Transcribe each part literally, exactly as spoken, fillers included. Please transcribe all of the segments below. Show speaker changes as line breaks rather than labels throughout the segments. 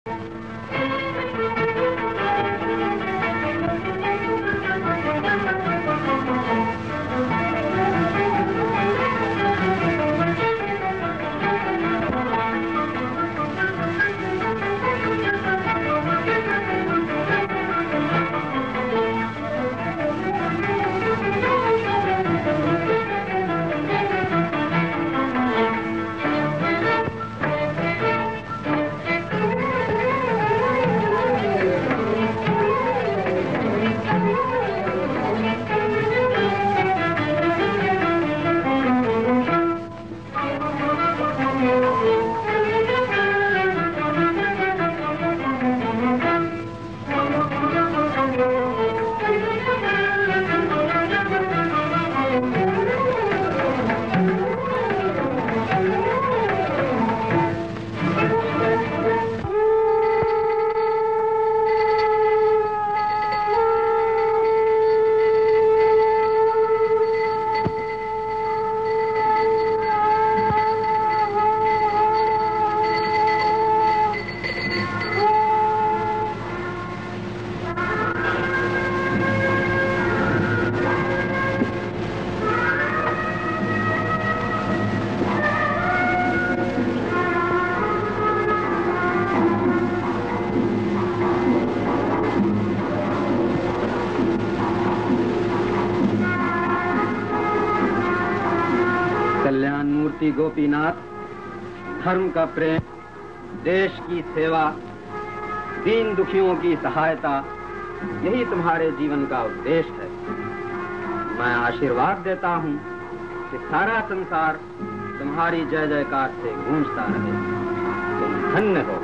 गोपीनाथ, धर्म का प्रेम, देश की सेवा, दीन दुखियों की सहायता, यही तुम्हारे जीवन का उद्देश्य है। मैं आशीर्वाद देता हूँ कि सारा संसार तुम्हारी जय जयकार से गूंजता रहे। तुम धन्य हो।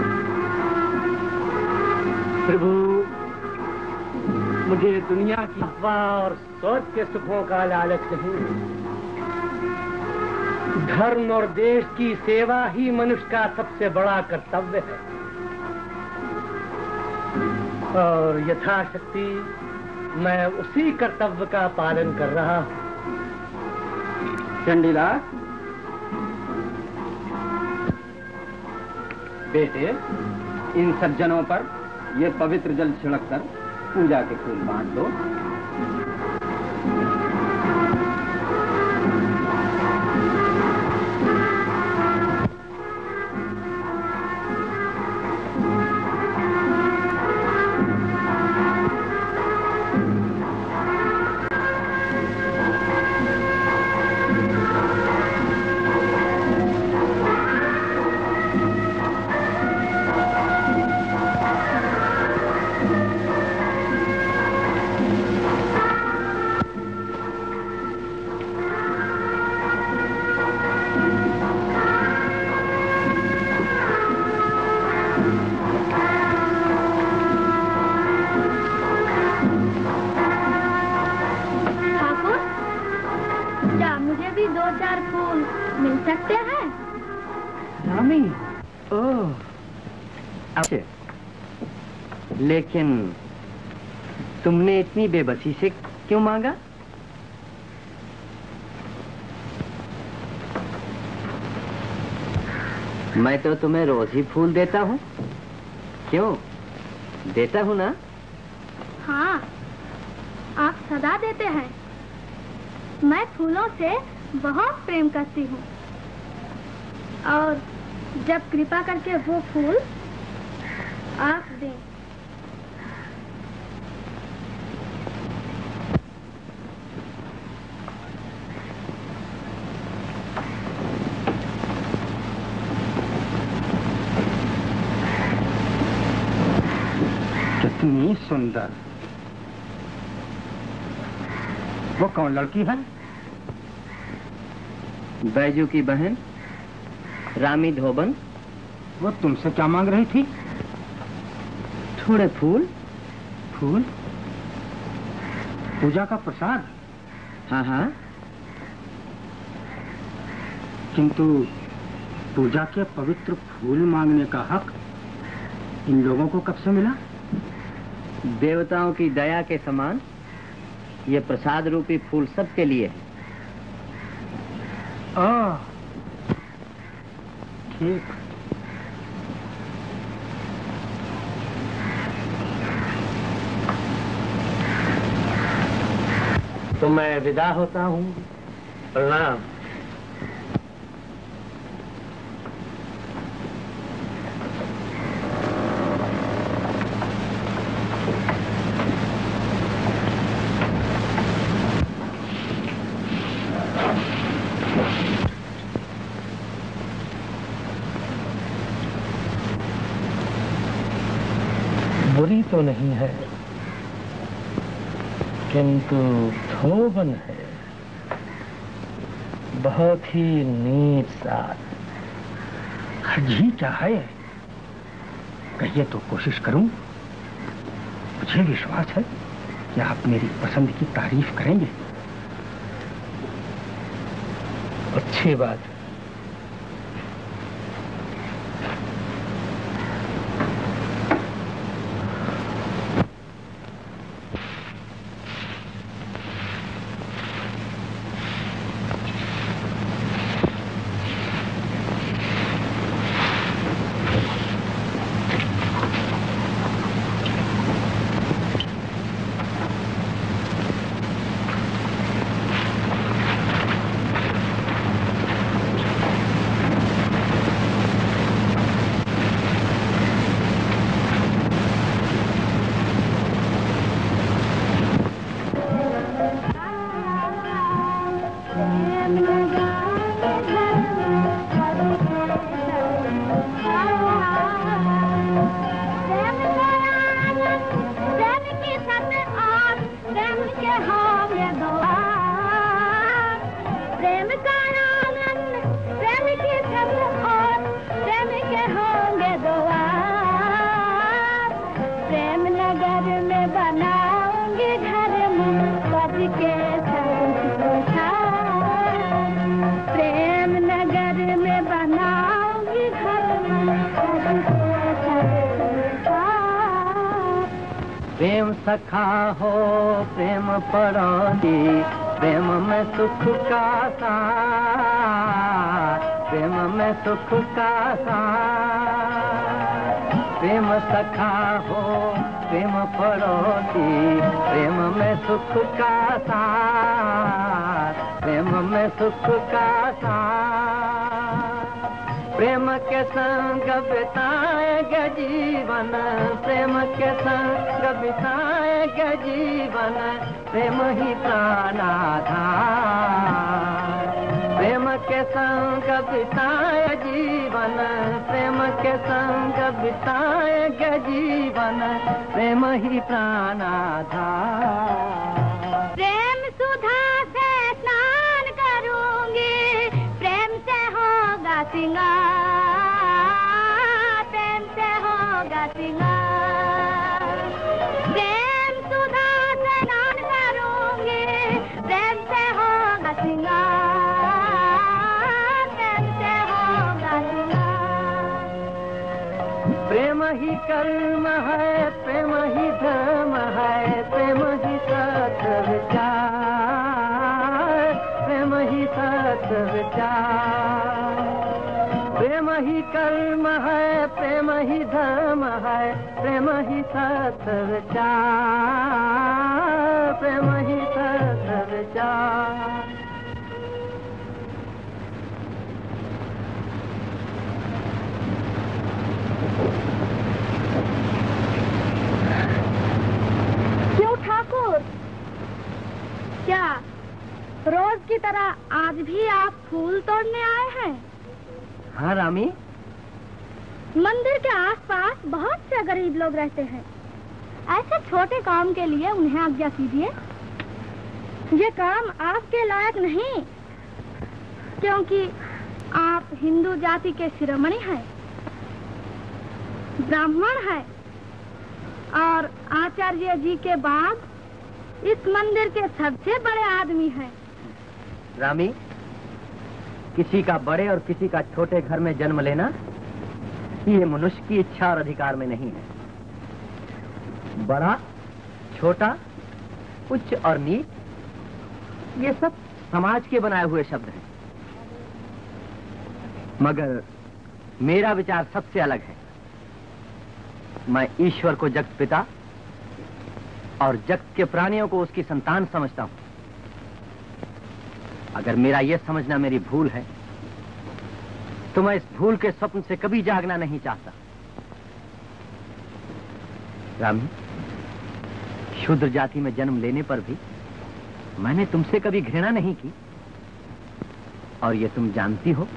प्रभु, मुझे दुनिया की अफवाह और सोच के सुखों का लालच नहीं। धर्म और देश की सेवा ही मनुष्य का सबसे बड़ा कर्तव्य है और यथाशक्ति मैं उसी कर्तव्य का पालन कर रहा हूँ।
चंडीदास बेटे, इन सज्जनों पर ये पवित्र जल छिड़क कर पूजा के फूल बांट दो।
लेकिन तुमने इतनी बेबसी से क्यों मांगा? मैं तो तुम्हें रोज ही फूल देता हूँ। क्यों? देता हूँ ना?
हाँ, आप सदा देते हैं। मैं फूलों से बहुत प्रेम करती हूँ और जब कृपा करके वो फूल आप दें।
कितनी सुंदर। वो कौन लड़की है?
बैजू की बहन रामी धोबन।
वो तुमसे क्या मांग रही थी?
थोड़े फूल।
फूल? पूजा का प्रसाद?
हाँ हाँ।
किंतु पूजा के पवित्र फूल मांगने का हक इन लोगों को कब से मिला?
देवताओं की दया के समान ये प्रसाद रूपी फूल सबके लिए है।
आह, ठीक।
तो मैं विदा होता हूँ। प्रणाम। बुरी तो नहीं है, किंतु धोबन है, बहुत ही नीच सा।
जी क्या है? कहिए तो कोशिश करूं। मुझे विश्वास है कि आप मेरी पसंद की तारीफ करेंगे।
अच्छी बात है। सखा हो प्रेम परानी, प्रेम में सुख का सार, प्रेम में सुख का सार। प्रेम सखा हो प्रेम परोसी, प्रेम में सुख का सार, प्रेम में सुख का सार। प्रेम के संग बिताएंगे जीवन, प्रेम के संग बिताएंगे जीवन, प्रेम ही प्राणाधार। प्रेम के संग बिताए जीवन, प्रेम के संग बिताएंगे जीवन, प्रेम ही प्राणाधार।
प्रेम सुधा से स्नान करूंगी, प्रेम से होगा सिंगार, प्रेम से होगा सिंगार। प्रेम सुधा से स्नान करूंगी, प्रेम से होगा सिंगार, प्रेम से होगा सिंगार।
प्रेम ही कर्म है, प्रेम ही धर्म है, प्रेम ही सत्य विचार, प्रेम ही सत्य विचार। प्रेम ही कर्म है, प्रेम ही धर्म है, प्रेम ही सत्य विचार, प्रेम ही सत्य विचार।
क्यों ठाकुर, क्या रोज की तरह आज भी आप फूल तोड़ने आए हैं?
हाँ रामी।
मंदिर के आसपास बहुत से गरीब लोग रहते हैं। ऐसे छोटे काम के लिए उन्हें आज्ञा कीजिए। ये काम आपके लायक नहीं, क्योंकि आप हिंदू जाति के शिरोमणि हैं, ब्राह्मण हैं और आचार्य जी के बाद इस मंदिर के सबसे बड़े आदमी हैं।
रामी, किसी का बड़े और किसी का छोटे घर में जन्म लेना ये मनुष्य की इच्छा और अधिकार में नहीं है। बड़ा, छोटा, उच्च और नीच ये सब समाज के बनाए हुए शब्द हैं। मगर मेरा विचार सबसे अलग है। मैं ईश्वर को जगत पिता और जगत के प्राणियों को उसकी संतान समझता हूं। अगर मेरा यह समझना मेरी भूल है तो मैं इस भूल के स्वप्न से कभी जागना नहीं चाहता। रामी, शूद्र जाति में जन्म लेने पर भी मैंने तुमसे कभी घृणा नहीं की, और ये तुम जानती हो।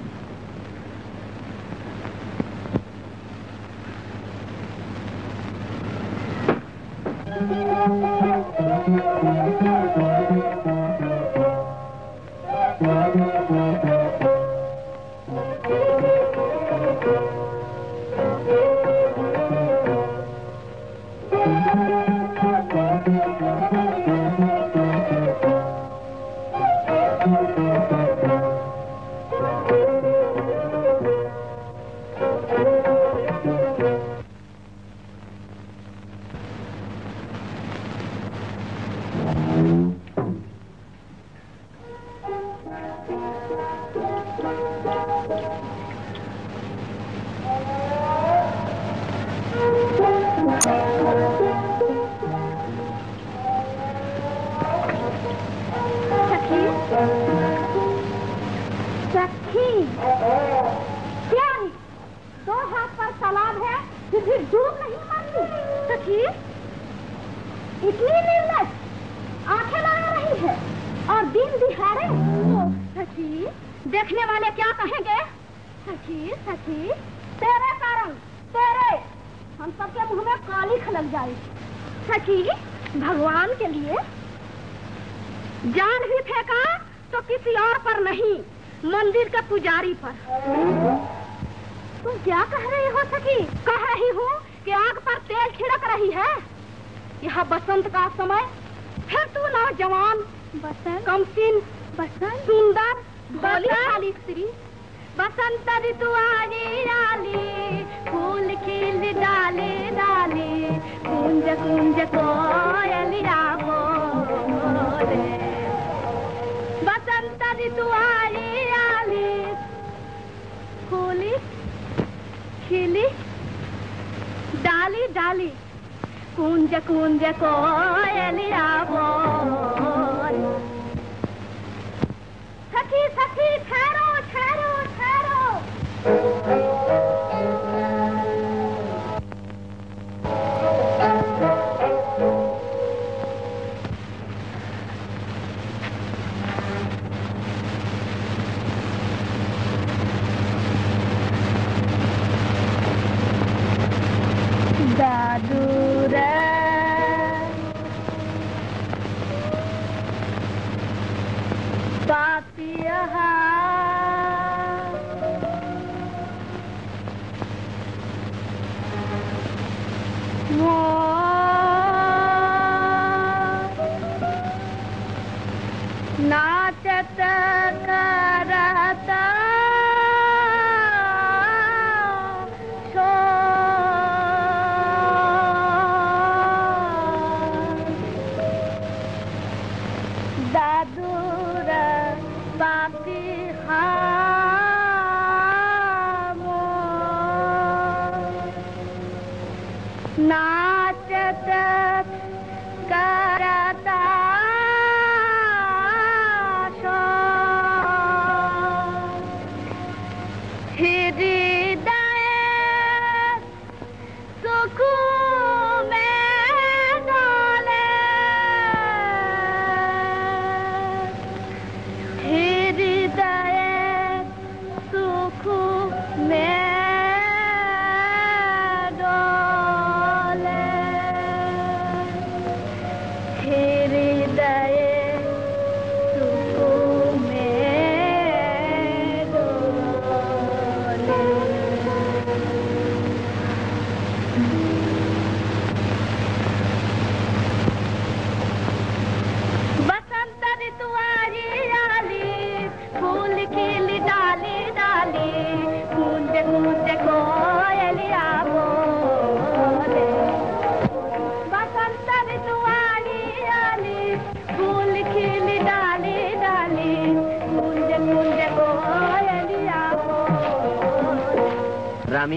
रामी,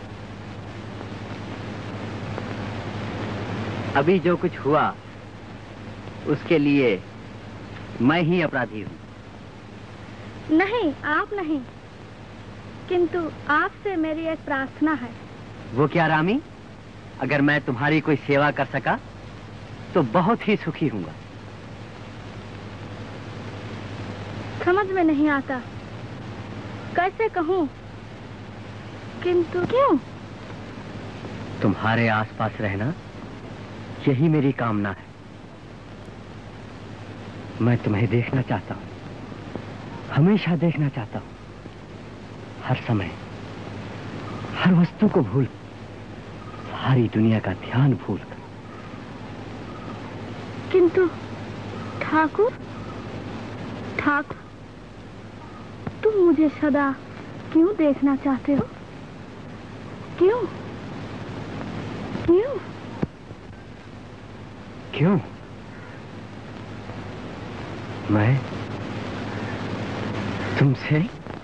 अभी जो कुछ हुआ उसके लिए मैं ही अपराधी हूं।
नहीं, आप नहीं, किंतु आपसे मेरी एक प्रार्थना है।
वो क्या रामी? अगर मैं तुम्हारी कोई सेवा कर सका तो बहुत ही सुखी हूँगा।
समझ में नहीं आता, कैसे कहूँ, किंतु क्यों?
तुम्हारे आसपास रहना यही मेरी कामना है। मैं तुम्हें देखना चाहता हूँ, हमेशा देखना चाहता हूँ, हर समय, हर वस्तु को भूल, सारी दुनिया का ध्यान भूल कर।
किंतु ठाकुर, ठाकुर, तुम मुझे सदा क्यों देखना चाहते हो? क्यों? क्यों?
क्यों? मैं तुमसे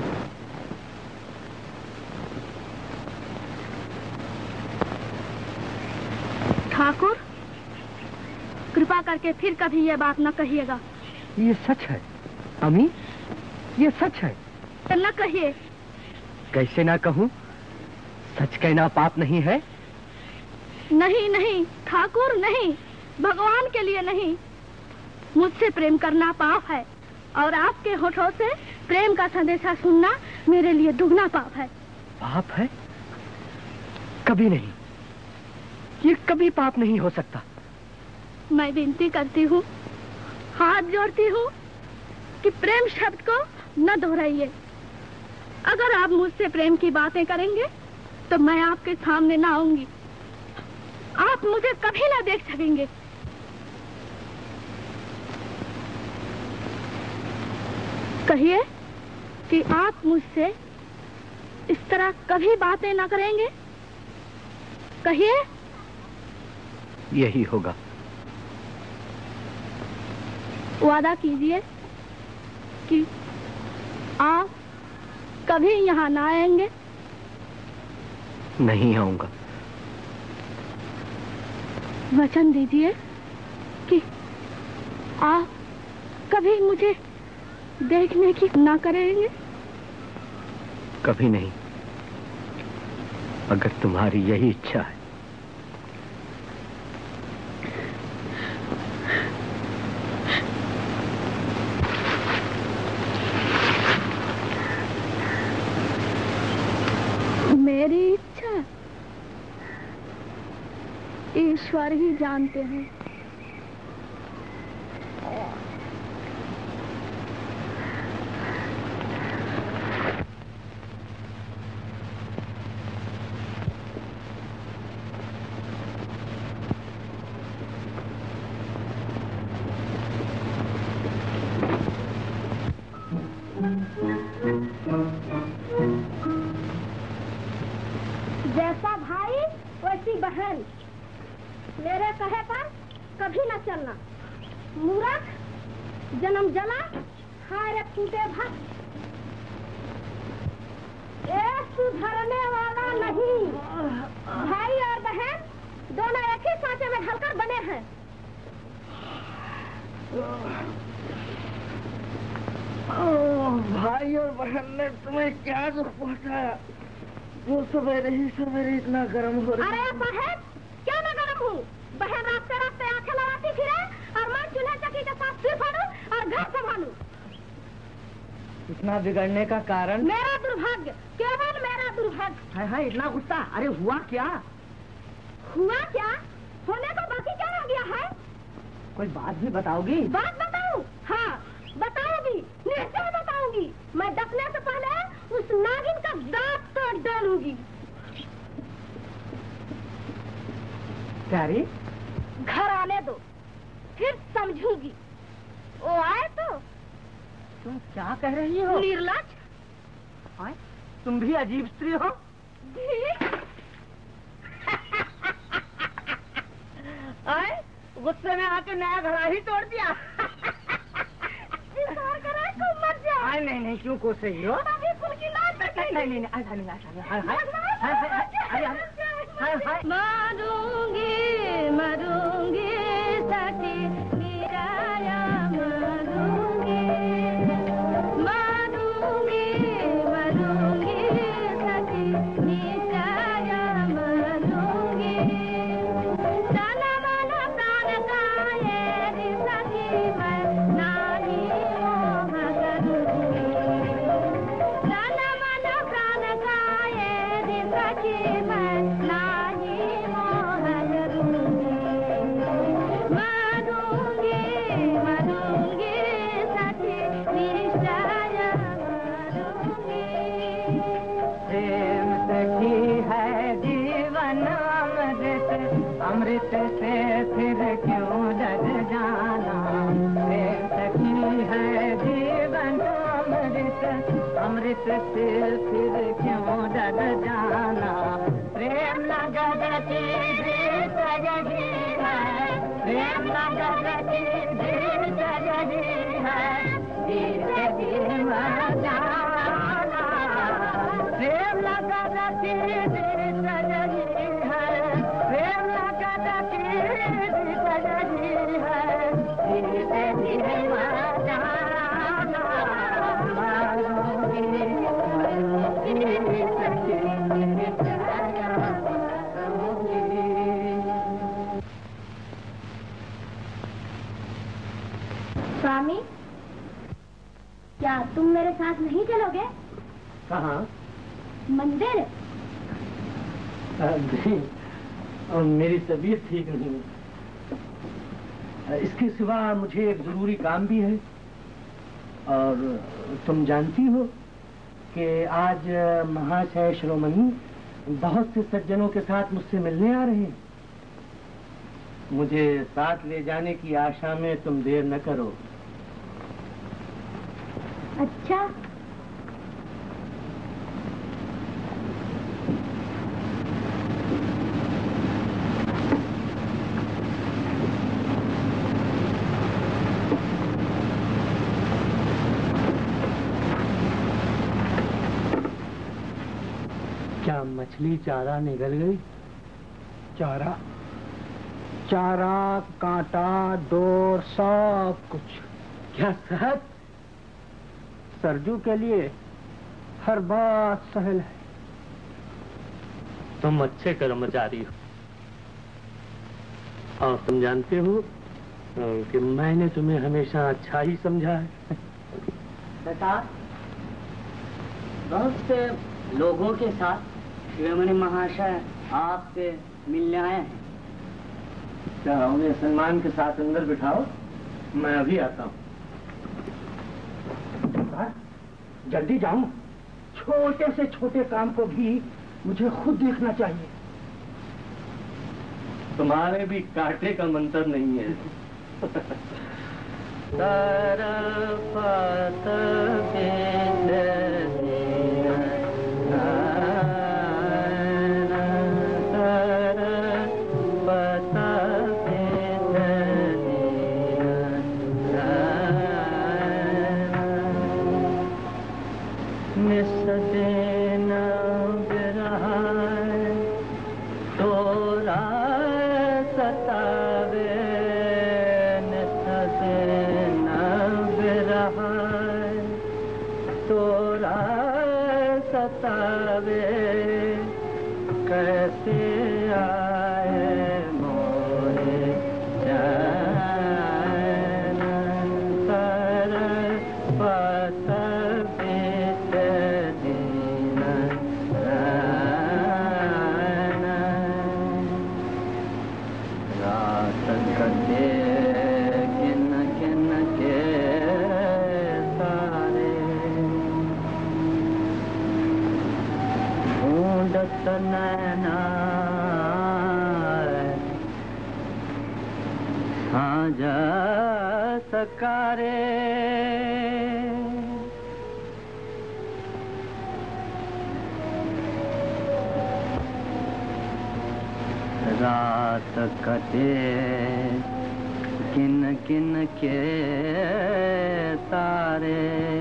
ठाकुर, कृपा करके फिर कभी ये बात न कहिएगा।
ये सच है अमी, ये सच है।
न कहिए।
कैसे ना कहूँ? सच कहना पाप नहीं है?
नहीं नहीं ठाकुर, नहीं, भगवान के लिए नहीं। मुझसे प्रेम करना पाप है और आपके होठों से प्रेम का संदेशा सुनना मेरे लिए दुगना पाप है।
पाप है? कभी नहीं, ये कभी पाप नहीं हो सकता।
मैं विनती करती हूँ, हाथ जोड़ती हूँ कि प्रेम शब्द को न दोहराइए। अगर आप मुझसे प्रेम की बातें करेंगे तो मैं आपके सामने ना आऊंगी, आप मुझे कभी ना देख सकेंगे। कहिए कि आप मुझसे इस तरह कभी बातें ना करेंगे। कहिए।
यही होगा।
वादा कीजिए कि आप कभी यहाँ ना आएंगे।
नहीं आऊंगा।
वचन दीजिए कि आप कभी मुझे देखने की ना करेंगे।
कभी नहीं, अगर तुम्हारी यही इच्छा है।
मेरी इच्छा ईश्वर ही जानते हैं। जैसा भाई वैसी बहन, मेरे कहे पर कभी न चलना। मूर्ख, जन्म जला, हाय रे टूटे भक्त। एक सुधरने वाला नहीं। भाई और बहन दोनों एक ही सांचे में ढलकर बने हैं।
ओ, भाई और बहन ने तुम्हें क्या दुख पहुंचाया जो सवेरे ही सवेरे इतना गर्म हो रही?
अरे बहन, क्या मैं गर्म हूँ? बहन रास्ते रास्ते आंखें लगाती फिरे और मैं चूल्हे चक्की के साथ सिर फाड़ूं और घर संभालूं।
इतना बिगड़ने का कारण?
मेरा दुर्भाग्य, केवल मेरा दुर्भाग्य।
हाय हाय, इतना गुस्सा? अरे हुआ क्या?
हुआ क्या? होने को बाकी क्या रह गया है?
कोई बात भी बताओगी?
बात बताऊं? हाँ बताऊंगी, निश्चय बताऊंगी। मैं दफने से पहले उस नागिन का दांत तोड़ डालूंगी।
प्यारी,
घर आने दो, फिर समझूंगी। वो आए तो।
तुम क्या कह रही हो?
निर्लज।
आए, तुम भी अजीब स्त्री हो। आए, गुस्से में आके नया घड़ा ही तोड़ दिया।
मर जाओ।
आए, नहीं नहीं, क्यों कोस रही हो?
अभी फुल की लाश
नहीं नहीं नहीं, ऐसा नहीं, ऐसा नहीं। हाय हाय हाय हाय हाय।
मरूंगी मरूंगी सखी निराया मरूंगी मरूंगी
अमृत से फिर क्यों डर जाना, प्रेम सखी है जीवन अमृत, अमृत से फिर क्यों डर जाना, प्रेम नगर की भीत यही है, प्रेम नगर की भीत यही है, धीरे धीरे मर जाना, प्रेम नगर की भीत यही है, प्रेम नगर की भीत यही है, धीरे धीरे मर जाना, मरूंगी मरूंगी सखी
स्वामी, क्या तुम मेरे साथ नहीं चलोगे?
कहाँ?
मंदिर।
नहीं, मेरी तबीयत ठीक नहीं है। इसके सिवा मुझे एक जरूरी काम भी है, और तुम जानती हो कि आज महाशय शिरोमणि बहुत से सज्जनों के साथ मुझसे मिलने आ रहे हैं। मुझे साथ ले जाने की आशा में तुम देर न करो।
अच्छा,
क्या मछली चारा निकल गई? चारा चारा कांटा डोर सब कुछ। क्या सहज? सरजू के लिए हर बात सहल है।
तुम अच्छे कर्मचारी हो, और तुम जानते हो कि मैंने तुम्हें हमेशा अच्छा ही समझा है।
बेटा, बहुत से लोगों के साथ शिरोमणि महाशय आपसे मिलने आए हैं।
क्या उन्हें सम्मान के साथ अंदर बिठाओ, मैं अभी आता हूँ। जल्दी जाऊं, छोटे से छोटे काम को भी मुझे खुद देखना चाहिए।
तुम्हारे भी कांटे का मंत्र नहीं है।
कैसे आए मोहे चैन, पर पत बीत दिन रैन, रात कटे किन किन के तारे, ढूंढत नैना साँझ सकारे, रात कटे किन किन के तारे,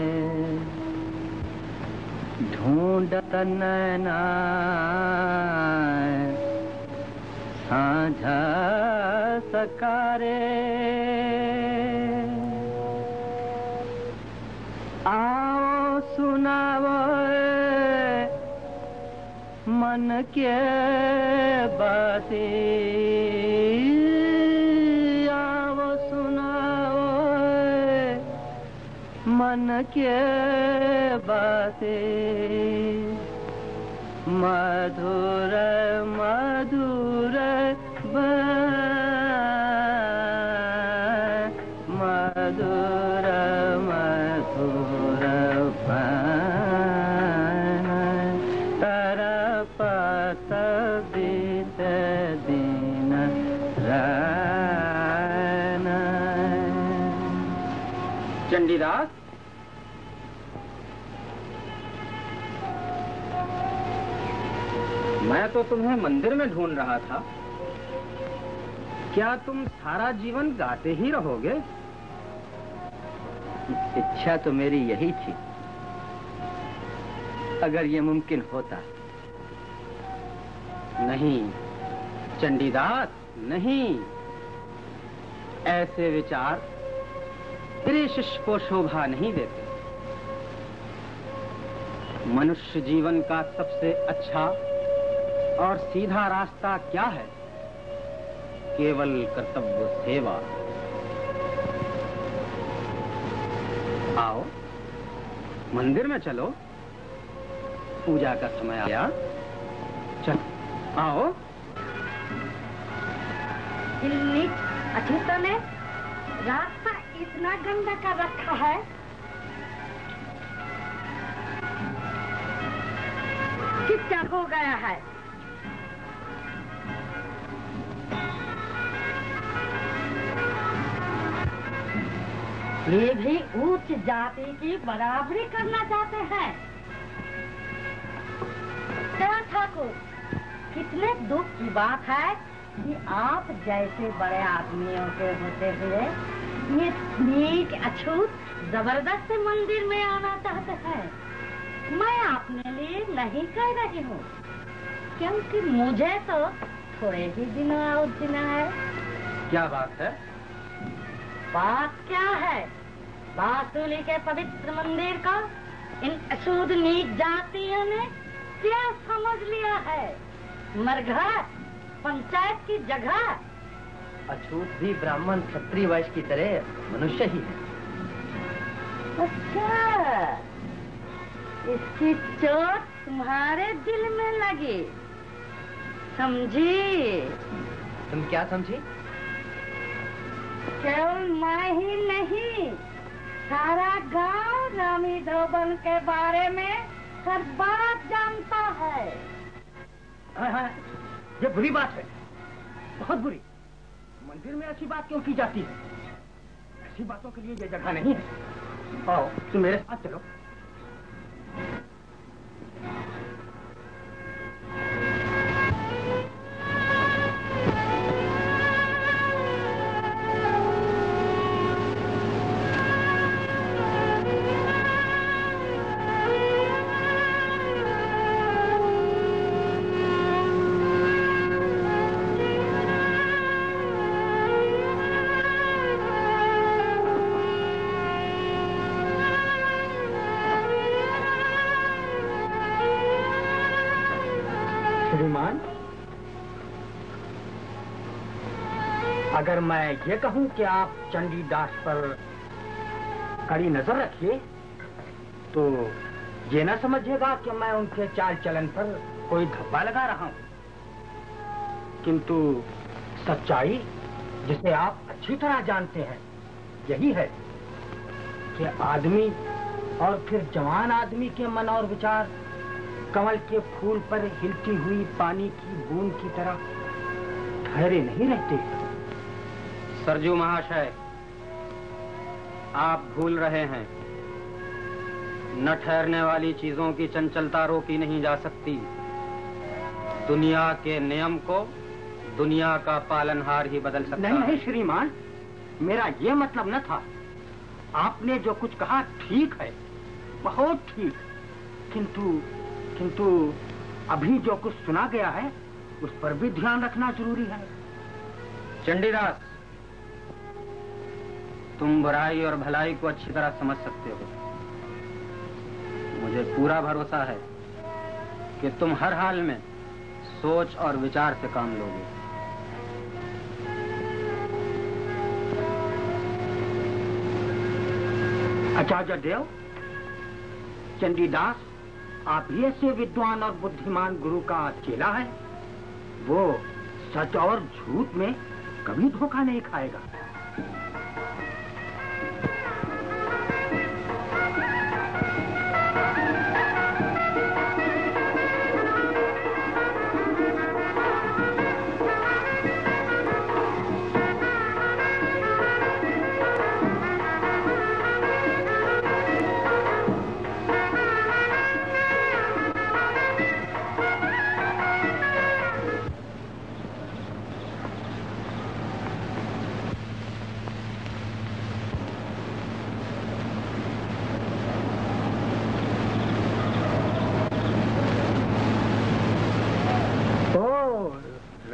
ढूंढत नैना साँझ सकारे, आओ सुनाओ मन के बातें, आओ सुनाओ मन के बातें, मधुर मधुर मधुर मधुर तरपत बीत दिन
चंडीदास, मैं तो तुम्हें मंदिर में ढूंढ रहा था। क्या तुम सारा जीवन गाते ही रहोगे?
इच्छा तो मेरी यही थी, अगर ये मुमकिन होता।
नहीं चंडीदास, नहीं। ऐसे विचार तेरे शिष्य को शोभा नहीं देते। मनुष्य जीवन का सबसे अच्छा और सीधा रास्ता क्या है? केवल कर्तव्य सेवा। आओ मंदिर में चलो, पूजा का समय आया। चल आओ।
अछूता ने रास्ता इतना गंदा कर रखा है। कितना हो गया है? ये भी उच्च जाति की बराबरी करना चाहते हैं। क्या ठाकुर, कितने दुख की बात है कि आप जैसे बड़े आदमियों के होते हुए ये नीच अछूत जबरदस्ती मंदिर में आना चाहते हैं। मैं अपने लिए नहीं कह रही हूँ, क्योंकि मुझे तो थोड़े ही दिनों और जीना है।
क्या बात है?
बात क्या है? बासुली के पवित्र मंदिर को इन अशुद्ध नीच जातियों ने क्या समझ लिया है? मरघा, पंचायत की जगह।
अछूत भी ब्राह्मण क्षत्रिय वैश्य की तरह मनुष्य ही है।
अच्छा, इसकी चोट तुम्हारे दिल में लगी, समझी?
तुम क्या समझी?
केवल मैं ही नहीं, सारा गांव रामी धोबन के बारे में हर बात जानता है।
हाँ हाँ, ये बुरी बात है, बहुत बुरी। मंदिर में ऐसी बात क्यों की जाती है? ऐसी बातों के लिए ये जगह नहीं है। आओ तुम मेरे साथ चलो।
अगर मैं ये कहूं कि आप चंडीदास पर कड़ी नजर रखिए, तो ये ना समझिएगा कि मैं उनके चाल चलन पर कोई धब्बा लगा रहा हूं। किंतु सच्चाई, जिसे आप अच्छी तरह जानते हैं, यही है कि आदमी और फिर जवान आदमी के मन और विचार कमल के फूल पर हिलती हुई पानी की बूंद की तरह ठहरे नहीं रहते।
सरजू महाशय, आप भूल रहे हैं, न ठहरने वाली चीजों की चंचलता रोकी नहीं जा सकती। दुनिया के नियम को दुनिया का पालनहार ही बदल सकता
नहीं,
है।
नहीं श्रीमान, मेरा ये मतलब न था। आपने जो कुछ कहा ठीक है, बहुत ठीक, किंतु किंतु अभी जो कुछ सुना गया है उस पर भी ध्यान रखना जरूरी है।
चंडीदास, तुम बुराई और भलाई को अच्छी तरह समझ सकते हो। मुझे पूरा भरोसा है कि तुम हर हाल में सोच और विचार से काम लोगे।
आचार्य देव, चंडीदास आप ही ऐसे विद्वान और बुद्धिमान गुरु का चेला है। वो सच और झूठ में कभी धोखा नहीं खाएगा।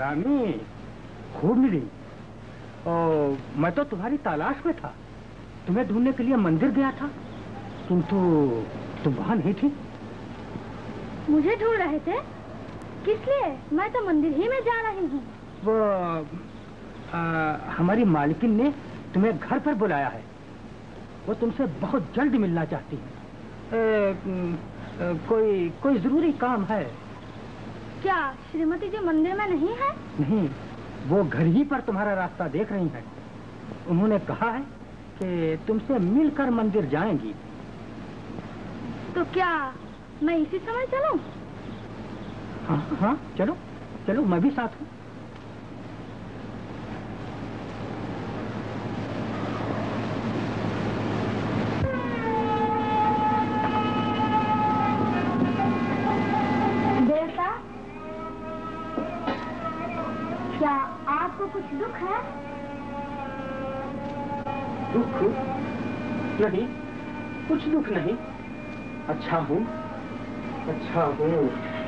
रामी, खूब मिली। ओ, मैं तो तुम्हारी तलाश में था, तुम्हें ढूंढने के लिए मंदिर गया था, किंतु तुम वहां नहीं थी।
मुझे ढूंढ रहे थे? किस लिए? मैं तो मंदिर ही में जा रही हूँ।
वो आ, हमारी मालकिन ने तुम्हें घर पर बुलाया है, वो तुमसे बहुत जल्द मिलना चाहती है। ए, ए, कोई कोई जरूरी काम है।
क्या श्रीमती जी मंदिर में नहीं है?
नहीं, वो घर ही पर तुम्हारा रास्ता देख रही हैं। उन्होंने कहा है कि तुमसे मिलकर मंदिर जाएंगी।
तो क्या मैं इसी समय चलूं?
हाँ हाँ, चलो चलो, मैं भी साथ हूँ।
बेटा, क्या आपको कुछ दुख है?
दुख? नहीं, कुछ दुख नहीं। अच्छा हूँ, अच्छा हूँ।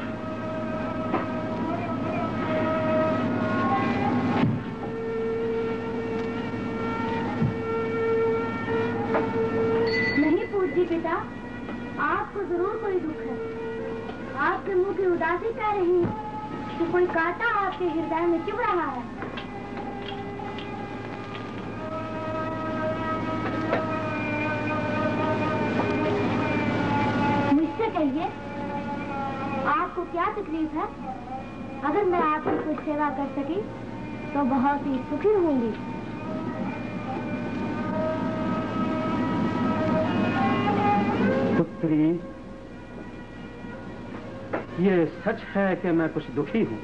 नहीं पूज्य पिता, आपको जरूर कोई दुख है। आपके मुंह की उदासी कह रही है कि कोई कांटा आपके हृदय में चुभ रहा है। मुझसे कहिए, आपको क्या तकलीफ है? अगर मैं आपकी कुछ सेवा कर सकी तो बहुत ही सुखी होंगी।
पुत्री, ये सच है कि मैं कुछ दुखी हूँ।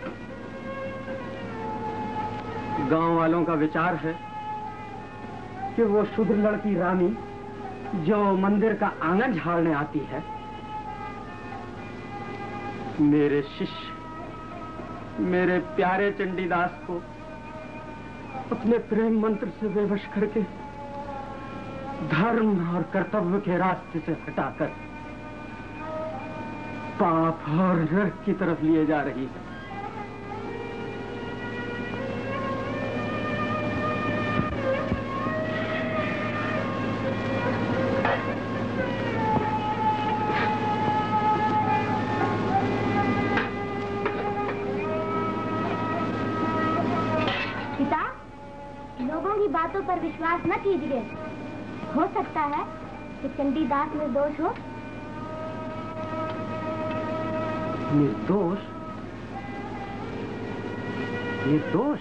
गांव वालों का विचार है कि वो शुद्र लड़की रामी जो मंदिर का आंगन झाड़ने आती है, मेरे शिष्य, मेरे प्यारे चंडीदास को अपने प्रेम मंत्र से बेवश करके धर्म और कर्तव्य के रास्ते से हटाकर पाप और नरक की तरफ लिए जा रही है।
पिता, लोगों की बातों पर विश्वास न कीजिए। हो सकता है कि चंडीदास निर्दोष हो।
निर्दोष? निर्दोष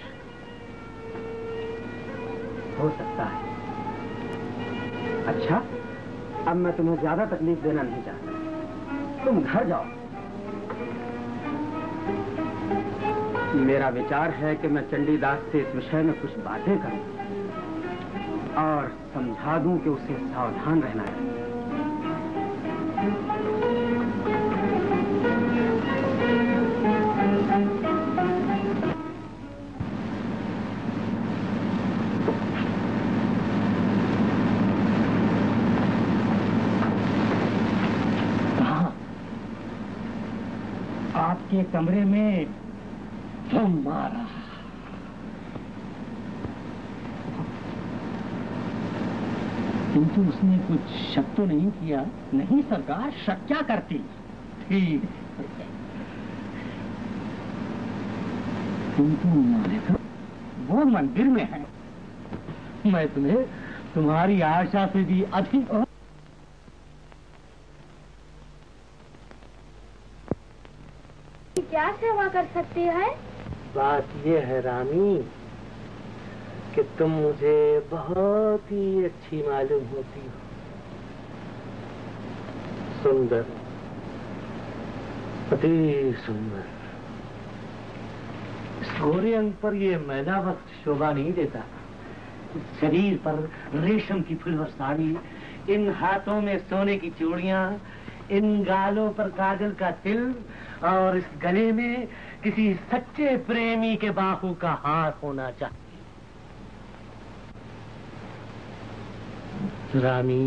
हो सकता है। अच्छा, अब मैं तुम्हें ज्यादा तकलीफ देना नहीं चाहता, तुम घर जाओ। मेरा विचार है कि मैं चंडीदास से इस विषय में कुछ बातें करूं और समझा दूं कि उसे सावधान रहना है। आपके कमरे में बम मारा। किंतु उसने कुछ शक तो नहीं किया? नहीं सरकार, शक क्या करती थी। किंतु मैंने तो वो मंदिर में है। मैं तुम्हें तुम्हारी आशा से भी अधिक और
क्या सेवा कर सकती है?
बात ये है रामी कि तुम मुझे बहुत ही अच्छी मालूम होती हो। सुंदर, अति सुंदर। इस गोरे अंग पर ये मैला वक्त शोभा नहीं देता। शरीर पर रेशम की फुलवर साड़ी, इन हाथों में सोने की चूड़ियां, इन गालों पर काजल का तिल और इस गले में किसी सच्चे प्रेमी के बाहू का हार होना चाहिए। रामी,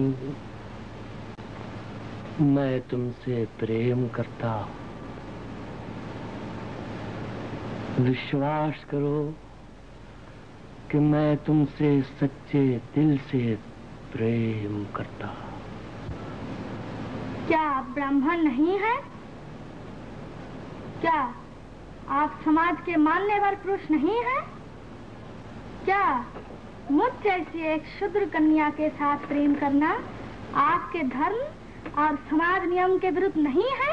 मैं तुमसे प्रेम करता हूं। विश्वास करो कि मैं तुमसे सच्चे दिल से प्रेम करता।
क्या आप ब्राह्मण नहीं हैं? क्या आप समाज के मान्यवर पुरुष नहीं हैं? क्या मुझ जैसी एक शूद्र कन्या के साथ प्रेम करना आपके धर्म और समाज नियम के विरुद्ध नहीं है?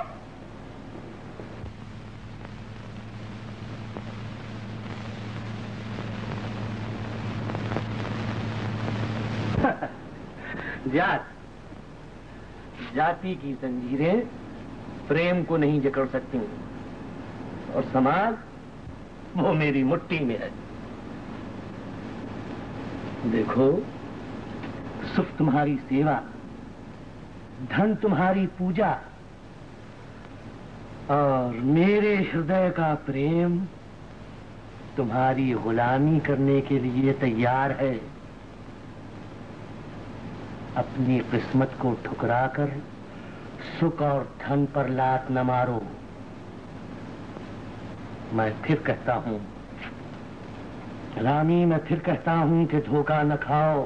जात जाति की जंजीरें प्रेम को नहीं जकड़ सकती और समाज वो मेरी मुट्ठी में है। देखो, सुख तुम्हारी सेवा, धन तुम्हारी पूजा और मेरे हृदय का प्रेम तुम्हारी गुलामी करने के लिए तैयार है। अपनी किस्मत को ठुकराकर सुख और धन पर लात न मारो। मैं फिर कहता हूं रामी, मैं फिर कहता हूं कि धोखा न खाओ।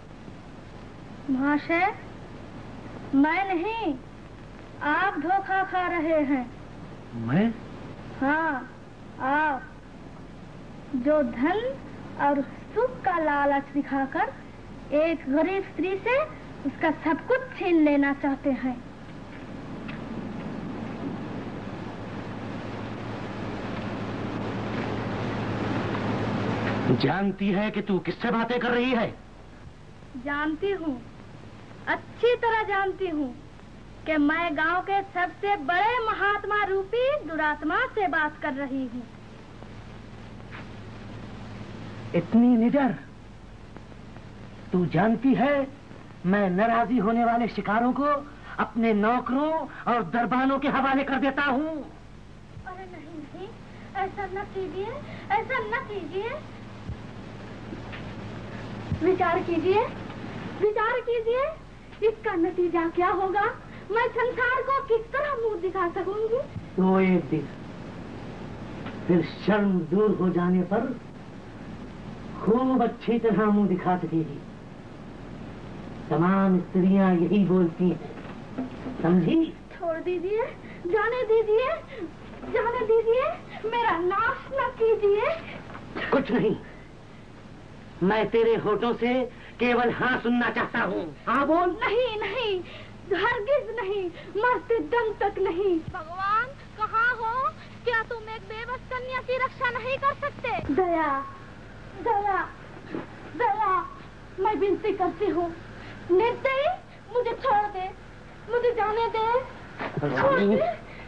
महाशय, मैं नहीं, आप धोखा खा रहे हैं।
मैं?
हाँ, आप जो धन और सुख का लालच दिखाकर एक गरीब स्त्री से उसका सब कुछ छीन लेना चाहते हैं।
जानती है कि तू किससे बातें कर रही है?
जानती हूँ, अच्छी तरह जानती हूँ कि मैं गांव के सबसे बड़े महात्मा रूपी दुरात्मा से बात कर रही हूँ।
इतनी निडर? तू जानती है मैं नाराजी होने वाले शिकारों को अपने नौकरों और दरबानों के हवाले कर देता हूँ।
अरे नहीं नहीं, ऐसा न कीजिए, ऐसा न कीजिए। विचार कीजिए, विचार कीजिए, इसका नतीजा क्या होगा? मैं संसार को किस तरह मुंह दिखा सकूंगी?
तो एक दिन फिर शर्म दूर हो जाने पर खूब अच्छी तरह मुंह दिखा सकेगी। तमाम स्त्रियां यही बोलती हैं, समझी?
छोड़ दीजिए, जाने दीजिए, जाने दीजिए, मेरा नाश न कीजिए।
कुछ नहीं, मैं तेरे होठों से केवल हाँ सुनना चाहता हूँ। हाँ बोल।
नहीं नहीं, हरगिज नहीं, मरते दम तक नहीं। भगवान कहाँ हो? क्या तुम एक बेबस कन्या की रक्षा नहीं कर सकते? दया, दया, दया, मैं विनती करती हूँ, निर्दयी, मुझे छोड़ दे, मुझे जाने दे, छोड़ दे।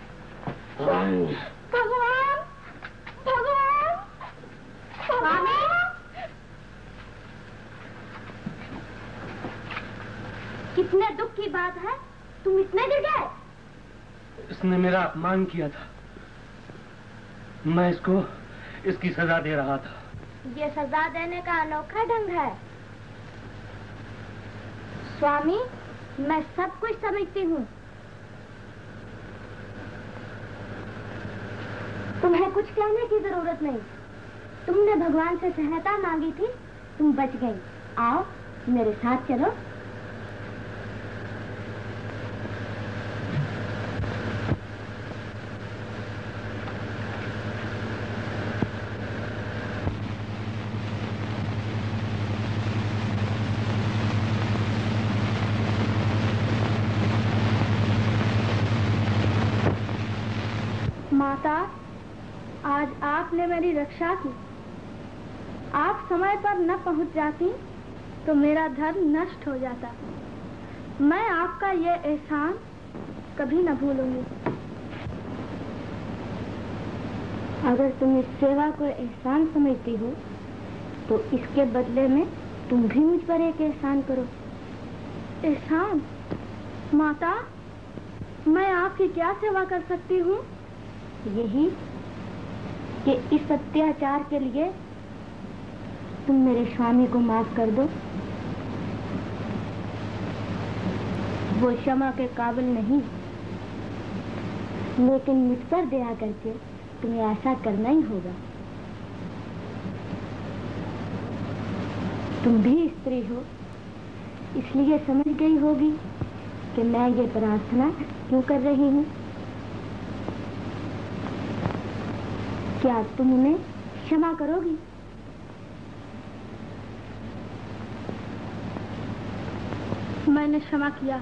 भगवान, भगवान, भगवान। कितने दुख की बात है, तुम इतने गिर गए?
इसने मेरा अपमान किया था, मैं इसको इसकी सजा दे रहा था।
ये सजा देने का अनोखा ढंग है। स्वामी, मैं सब कुछ समझती हूँ। तुम्हें कुछ कहने की जरूरत नहीं। तुमने भगवान से सहायता मांगी थी, तुम बच गई। आओ मेरे साथ चलो। माता, आज आपने मेरी रक्षा की। आप समय पर न पहुंच जाती तो मेरा धर्म नष्ट हो जाता। मैं आपका ये एहसान कभी न भूलूंगी। अगर तुम इस सेवा को एहसान समझती हो तो इसके बदले में तुम भी मुझ पर एक एहसान करो। एहसान? माता, मैं आपकी क्या सेवा कर सकती हूँ? यही कि इस अत्याचार के लिए तुम मेरे स्वामी को माफ कर दो। वो क्षमा के काबिल नहीं, लेकिन मुझ पर दया करके तुम्हें ऐसा करना ही होगा। तुम भी स्त्री हो, इसलिए समझ गई होगी कि मैं ये प्रार्थना क्यों कर रही हूँ। क्या तुम उन्हें क्षमा करोगी? मैंने क्षमा किया।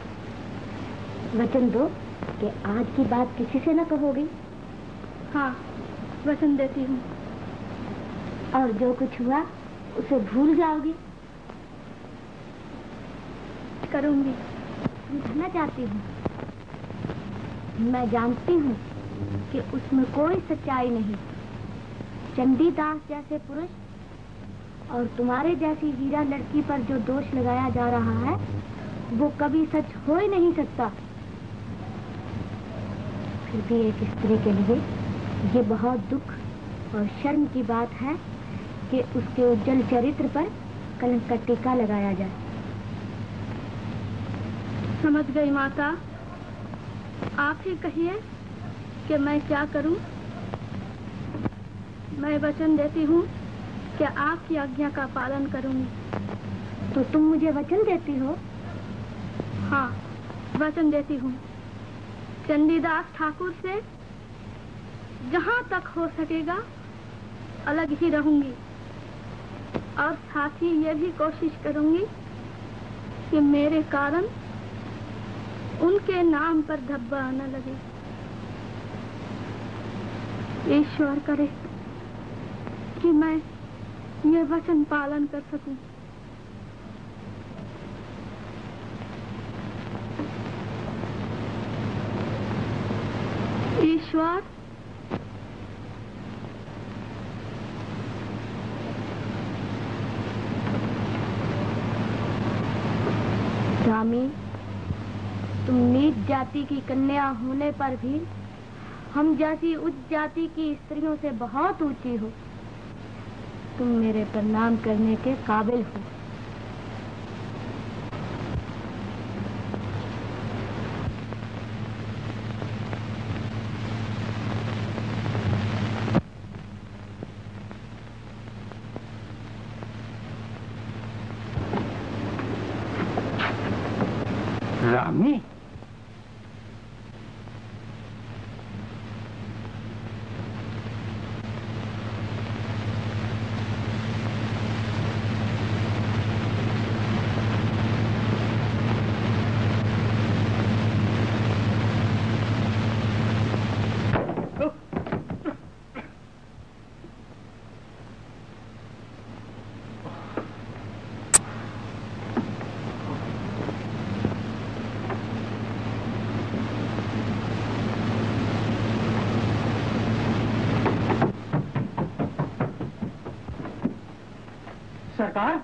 वचन दो कि आज की बात किसी से न कहोगी। हाँ, वचन देती हूँ। और जो कुछ हुआ उसे भूल जाओगी? करूंगी। समझना चाहती हूँ। मैं जानती हूँ कि उसमें कोई सच्चाई नहीं। चंडीदास जैसे पुरुष और तुम्हारे जैसी हीरा लड़की पर जो दोष लगाया जा रहा है वो कभी सच हो ही नहीं सकता। फिर भी एक स्त्री के लिए ये बहुत दुख और शर्म की बात है कि उसके उज्जवल चरित्र पर कलंक का टीका लगाया जाए। समझ गई माता। आप ही कहिए कि मैं क्या करूं। मैं वचन देती हूँ कि आपकी आज्ञा का पालन करूंगी। तो तुम मुझे वचन देती हो? हाँ, वचन देती हूँ। चंडीदास ठाकुर से जहाँ तक हो सकेगा अलग ही रहूंगी और साथ ही ये भी कोशिश करूंगी कि मेरे कारण उनके नाम पर धब्बा न लगे। ईश्वर करे कि मैं ये वचन पालन कर सकूं। ईश्वर, रामी, तुम नीच जाति की कन्या होने पर भी हम जैसी उच्च जाति की स्त्रियों से बहुत ऊंची हो। तुम मेरे प्रणाम करने के काबिल हो।
रामी,
सरकार,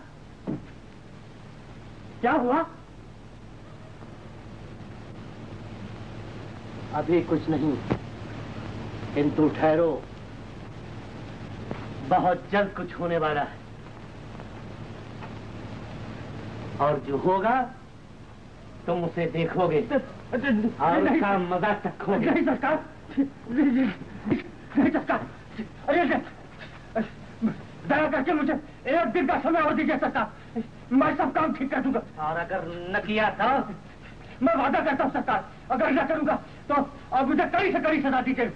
क्या हुआ?
अभी कुछ नहीं, किंतु ठहरो, बहुत जल्द कुछ होने वाला है। और जो होगा तुम उसे देखोगे और उसका मजा चखोगे।
नहीं सरकार, नहीं सरकार, अरे दया करके मुझे एक दिन का समय और दीजिए सरकार। मैं सब काम ठीक कर दूंगा।
और अगर न किया तो?
मैं वादा करता हूँ सरकार, अगर न करूंगा तो अब मुझे कड़ी से कड़ी सजा दीजिए।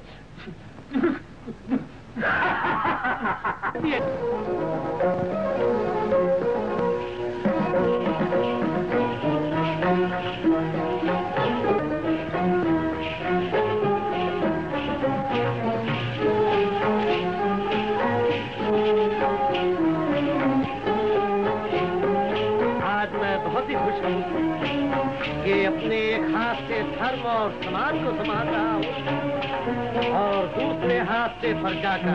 कि अपने एक हाथ से धर्म और समाज को संभाल रहा हूँ और दूसरे हाथ से प्रजा का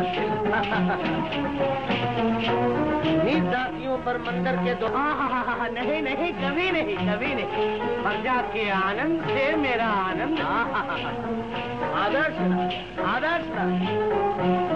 नीच जातियों पर मंदिर के दो नहीं नहीं कभी नहीं कभी नहीं प्रजा के आनंद से मेरा आनंद। आदर्श आदर्श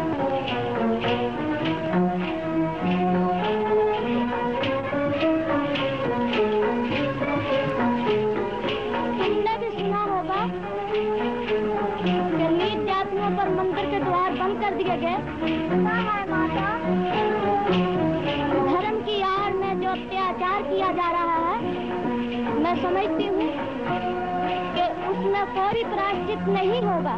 पर मंदिर के द्वार बंद कर दिए गए। है माता, धर्म की आड़ में प्यार किया जा रहा है, मैं समझती हूँ कि उसमें कोई प्रायश्चित नहीं होगा।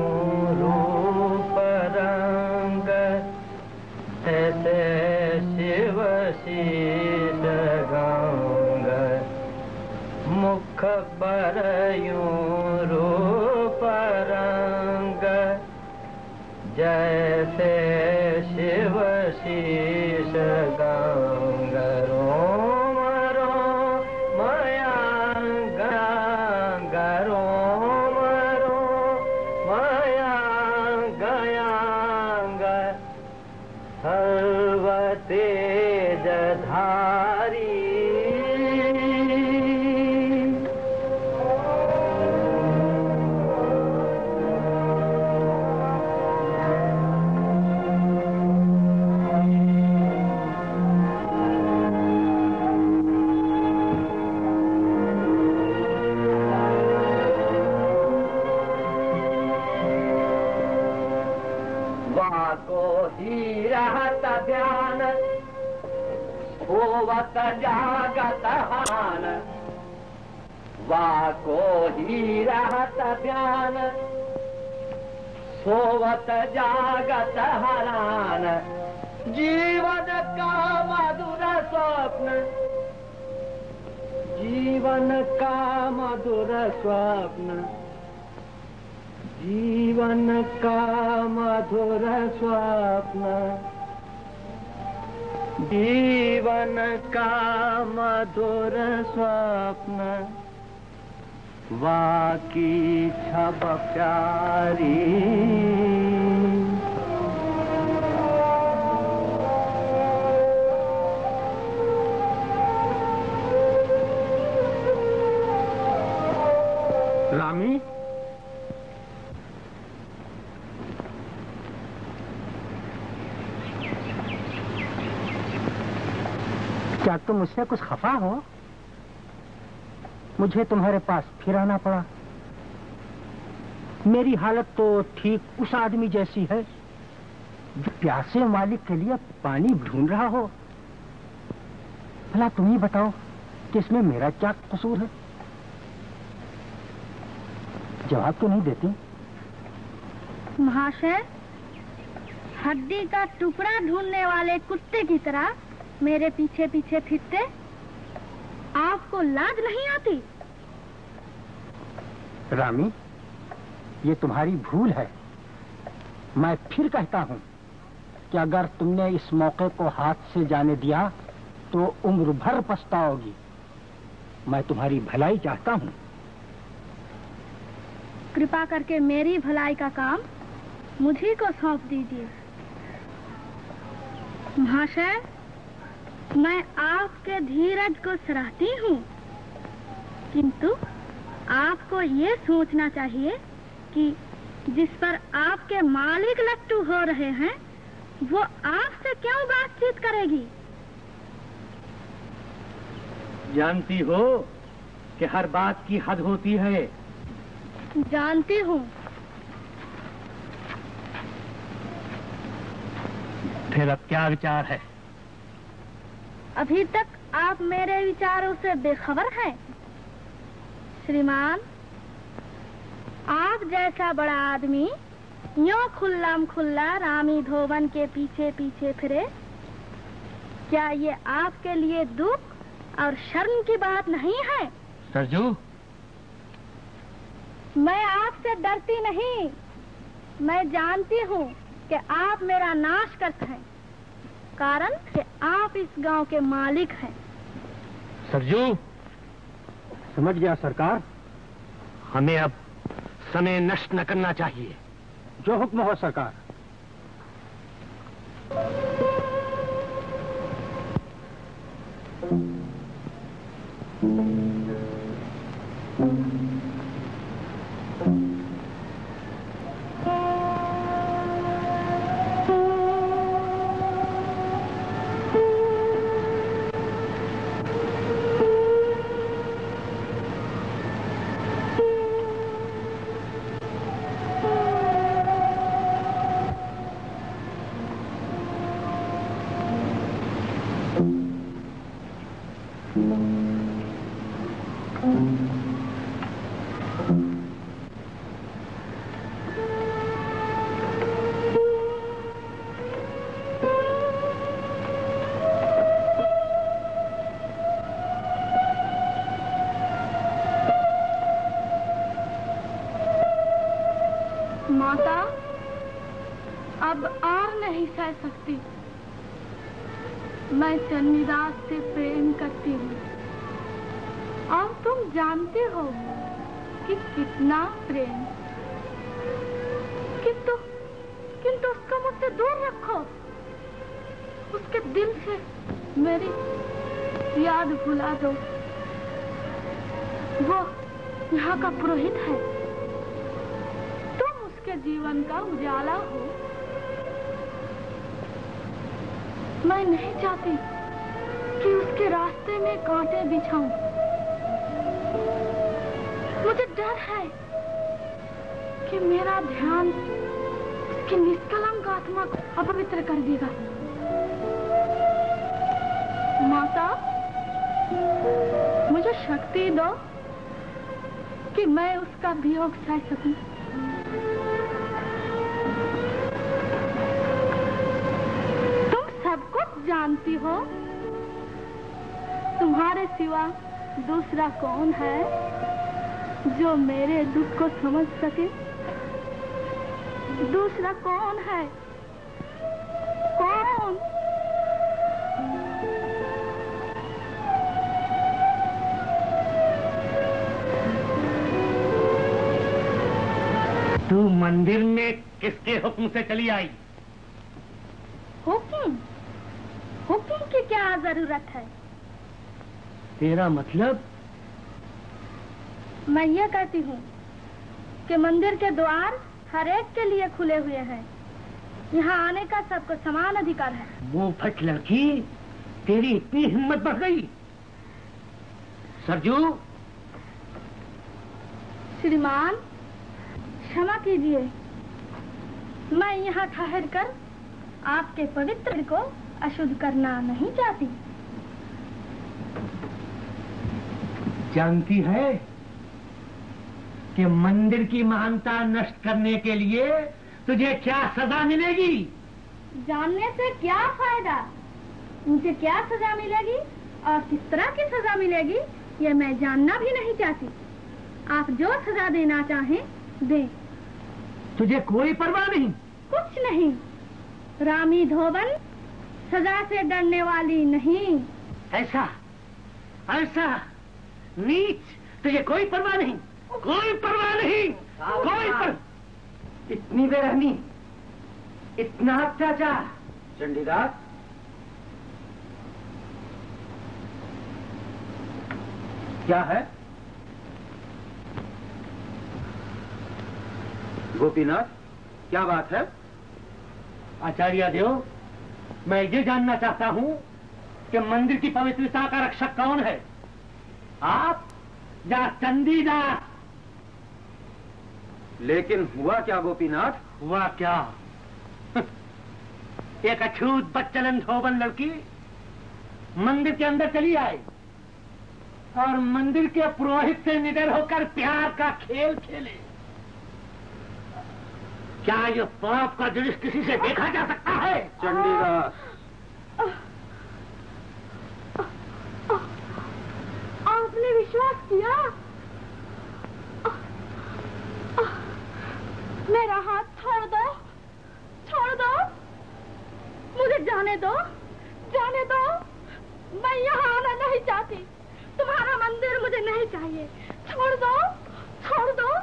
ऐसे गब्बर यूं रूप रंग, जैसे शिव शीश गंग रोम रोम मयांग रोम रोम मयांग यांग सर्व तेज धारी। रहत ध्यान होवत जागत हान, वाको ही रहत ध्यान सोवत जागत हरान। जीवन का मधुर स्वप्न, जीवन का मधुर स्वप्न, जीवन का मधुर स्वप्न, जीवन का मधुर स्वप्न, वाकी छब प्यारी।
रामी, क्या तुम मुझसे कुछ खफा हो? मुझे तुम्हारे पास फिर आना पड़ा। मेरी हालत तो ठीक उस आदमी जैसी है जो प्यासे मालिक के लिए पानी ढूंढ रहा हो। भला तुम ही बताओ कि इसमें मेरा क्या कसूर है? जवाब तो नहीं देती।
महाशय, हड्डी का टुकड़ा ढूंढने वाले कुत्ते की तरह मेरे पीछे पीछे फिरते, आपको लाज नहीं आती?
रामी, ये तुम्हारी भूल है। मैं फिर कहता हूँ कि अगर तुमने इस मौके को हाथ से जाने दिया तो उम्र भर पछताओगी। मैं तुम्हारी भलाई चाहता हूँ।
कृपा करके मेरी भलाई का काम मुझी को सौंप दीजिए। महाशय, मैं आपके धीरज को सराहती हूँ, किंतु आपको ये सोचना चाहिए कि जिस पर आपके मालिक लट्टू हो रहे हैं, वो आपसे क्यों बातचीत करेगी?
जानती हो कि हर बात की हद होती है।
जानती हूँ।
फिर अब क्या विचार है?
अभी तक आप मेरे विचारों से बेखबर हैं। श्रीमान, आप जैसा बड़ा आदमी यूं खुल्लम खुल्ला रामी धोवन के पीछे पीछे फिरे, क्या ये आपके लिए दुख और शर्म की बात नहीं है?
सरजू,
मैं आपसे डरती नहीं। मैं जानती हूँ कि आप मेरा नाश करते हैं, कारण कि आप इस गांव के मालिक हैं।
सरजू,
समझ गया सरकार।
हमें अब समय नष्ट न करना चाहिए।
जो हुक्म हो सरकार।
और नहीं सह सकती। मैं चंडीदास से प्रेम करती हूँ और तुम जानते हो कि कितना प्रेम, किंतु किंतु उसको मुझसे दूर रखो। उसके दिल से मेरी याद भुला दो। वो यहाँ का पुरोहित है, तुम उसके जीवन का उजाला हो। मैं नहीं चाहती कि उसके रास्ते में कांटे बिछाऊं। मुझे डर है कि मेरा ध्यान उसकी निष्कलंक आत्मा को अपवित्र कर देगा। माता, मुझे शक्ति दो कि मैं उसका वियोग सह सकूं। तुम सब कुछ जानती हो, तुम्हारे सिवा दूसरा कौन है जो मेरे दुख को समझ सके? दूसरा कौन है? कौन?
तू मंदिर में किसके हुक्म से चली आई?
हुक्म? हुक्म की क्या जरूरत है?
तेरा मतलब?
मैं ये कहती हूँ कि मंदिर के द्वार हर एक के लिए खुले हुए हैं। यहाँ आने का सबको समान अधिकार है।
मुंहफट लड़की, तेरी इतनी हिम्मत बढ़ गई? सरजू।
श्रीमान, क्षमा कीजिए, मैं यहाँ ठहर कर आपके पवित्र को अशुद्ध करना नहीं चाहती।
जानती है कि मंदिर की महानता नष्ट करने के लिए तुझे क्या सजा मिलेगी?
जानने से क्या फायदा? मुझे क्या सजा मिलेगी और किस तरह की सजा मिलेगी ये मैं जानना भी नहीं चाहती। आप जो सजा देना चाहें दें।
तुझे कोई परवाह नहीं?
कुछ नहीं। रामी धोबन सजा से डरने वाली नहीं।
ऐसा ऐसा नीच, तुझे कोई परवाह नहीं? कोई परवाह नहीं, कोई पर... इतनी बेरहमी, इतना अत्याचार।
चंडीदास, क्या है? गोपीनाथ, क्या बात है?
आचार्य देव, मैं ये जानना चाहता हूँ कि मंदिर की पवित्रता का रक्षक कौन है, आप या चंडीदास?
लेकिन हुआ क्या गोपीनाथ?
हुआ क्या? एक अछूत बच्चलन धोबन लड़की मंदिर के अंदर चली आई और मंदिर के पुरोहित से निडर होकर प्यार का खेल खेले। क्या ये पाप का दृश्य किसी से देखा जा सकता है?
चंडीदास,
आपने विश्वास किया? मेरा हाथ छोड़ दो, छोड़ दो, मुझे जाने दो, जाने दो। मैं यहाँ आना नहीं चाहती। तुम्हारा मंदिर मुझे नहीं चाहिए। छोड़ दो, छोड़ दो।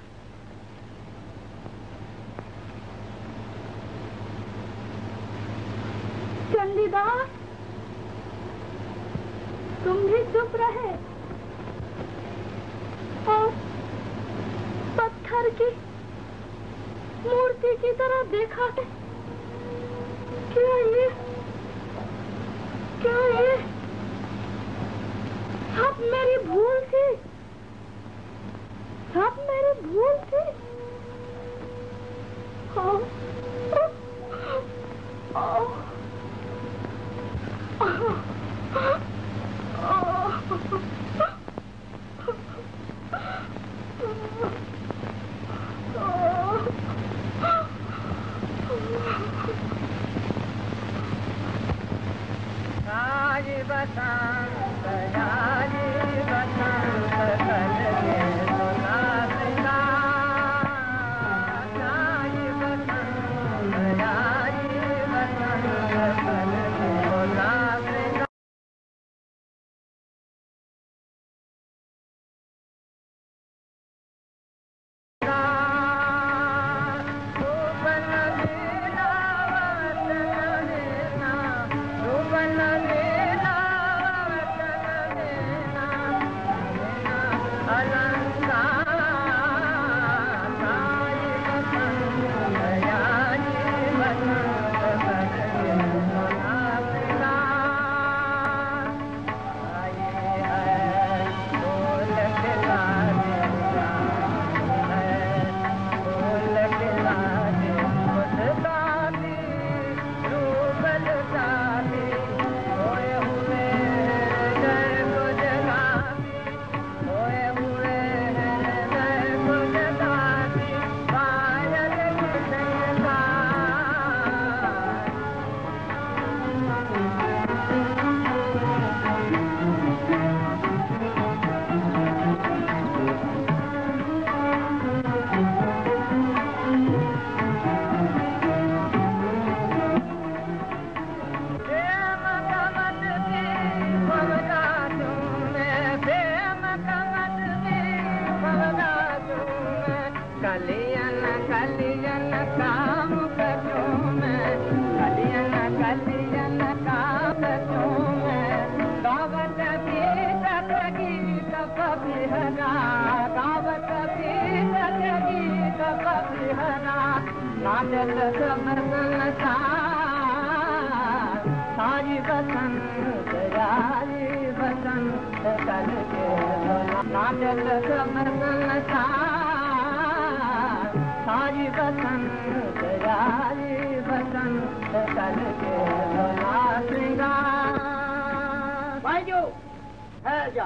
चंडीदास, तुम भी चुप रहे और पत्थर की मूर्ति की तरह देखा है। क्या ये क्या ये सब मेरी भूल थी? सब मेरी भूल थी? हाँ।
नाचत सब संसार सारी बसंत राजी बसंत कल के नाचत सब संसार सारी बसंत राजी बसंत कल के श्रृंगार। भाई जो है जा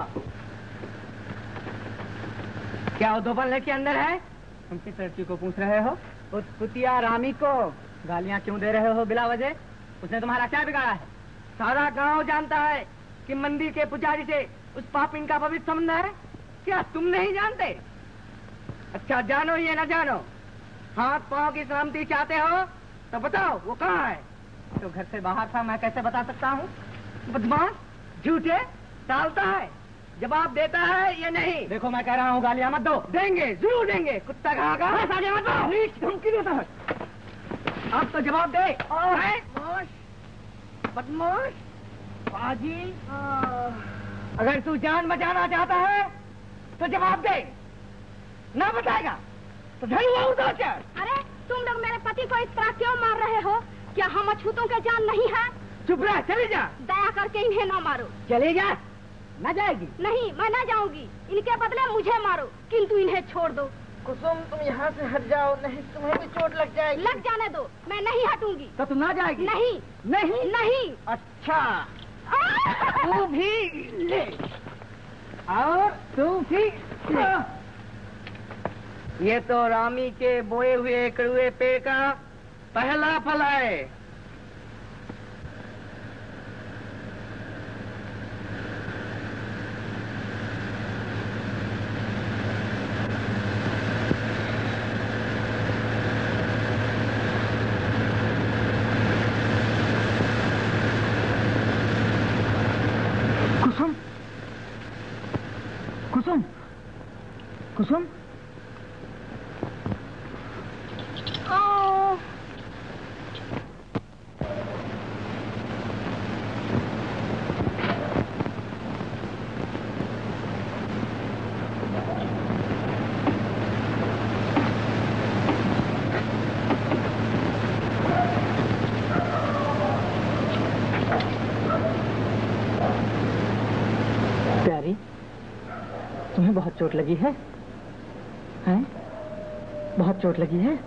क्या वो दो बल्ले के अंदर है? तुम किस लड़की को पूछ रहे हो? उस कुतिया रामी को गालियां क्यों दे रहे हो बिला वजह? उसने तुम्हारा क्या बिगाड़ा है? सारा गांव जानता है कि मंदिर के पुजारी से उस पापिन का पवित्र संबंध है। क्या तुम नहीं जानते? अच्छा जानो ये न जानो, हाथ पांव की सलामती चाहते हो तो बताओ वो कहाँ है? तो घर से बाहर था, मैं कैसे बता सकता हूँ? बदमाश, झूठे, टालता है, जवाब देता है या नहीं? देखो मैं कह रहा हूँ गालियां मत दो। देंगे, जरूर देंगे। कुत्ता कहाँ का? आगे मत दो। धमकी देता है। अब तो जवाब दे। बदमाश, बदमाश, बाजी। अगर तू जान बचाना चाहता है तो जवाब दे। ना बताएगा तो धड़ हुआ उधर चल।
अरे तुम लोग मेरे पति को इस तरह क्यों मार रहे हो? क्या हम अछूतों के जान नहीं है?
चुप रह, चली जा।
दया करके इन्हें ना मारो।
चली जा। न जाएगी?
नहीं, मैं ना जाऊंगी। इनके बदले मुझे मारो, किंतु इन्हें छोड़ दो।
कुसुम तुम यहाँ से हट जाओ, नहीं तुम्हें भी चोट लग जाएगी।
लग जाने दो, मैं नहीं हटूंगी।
तो तुम ना जाएगी?
नहीं
नहीं
नहीं।
अच्छा तू भी ले और तू भी ले। ये तो रामी के बोए हुए कड़ुए पेड़ का पहला फल है। कुसुम, कुसुम, कुसुम। तुम्हें बहुत चोट लगी है? हैं? बहुत चोट लगी है?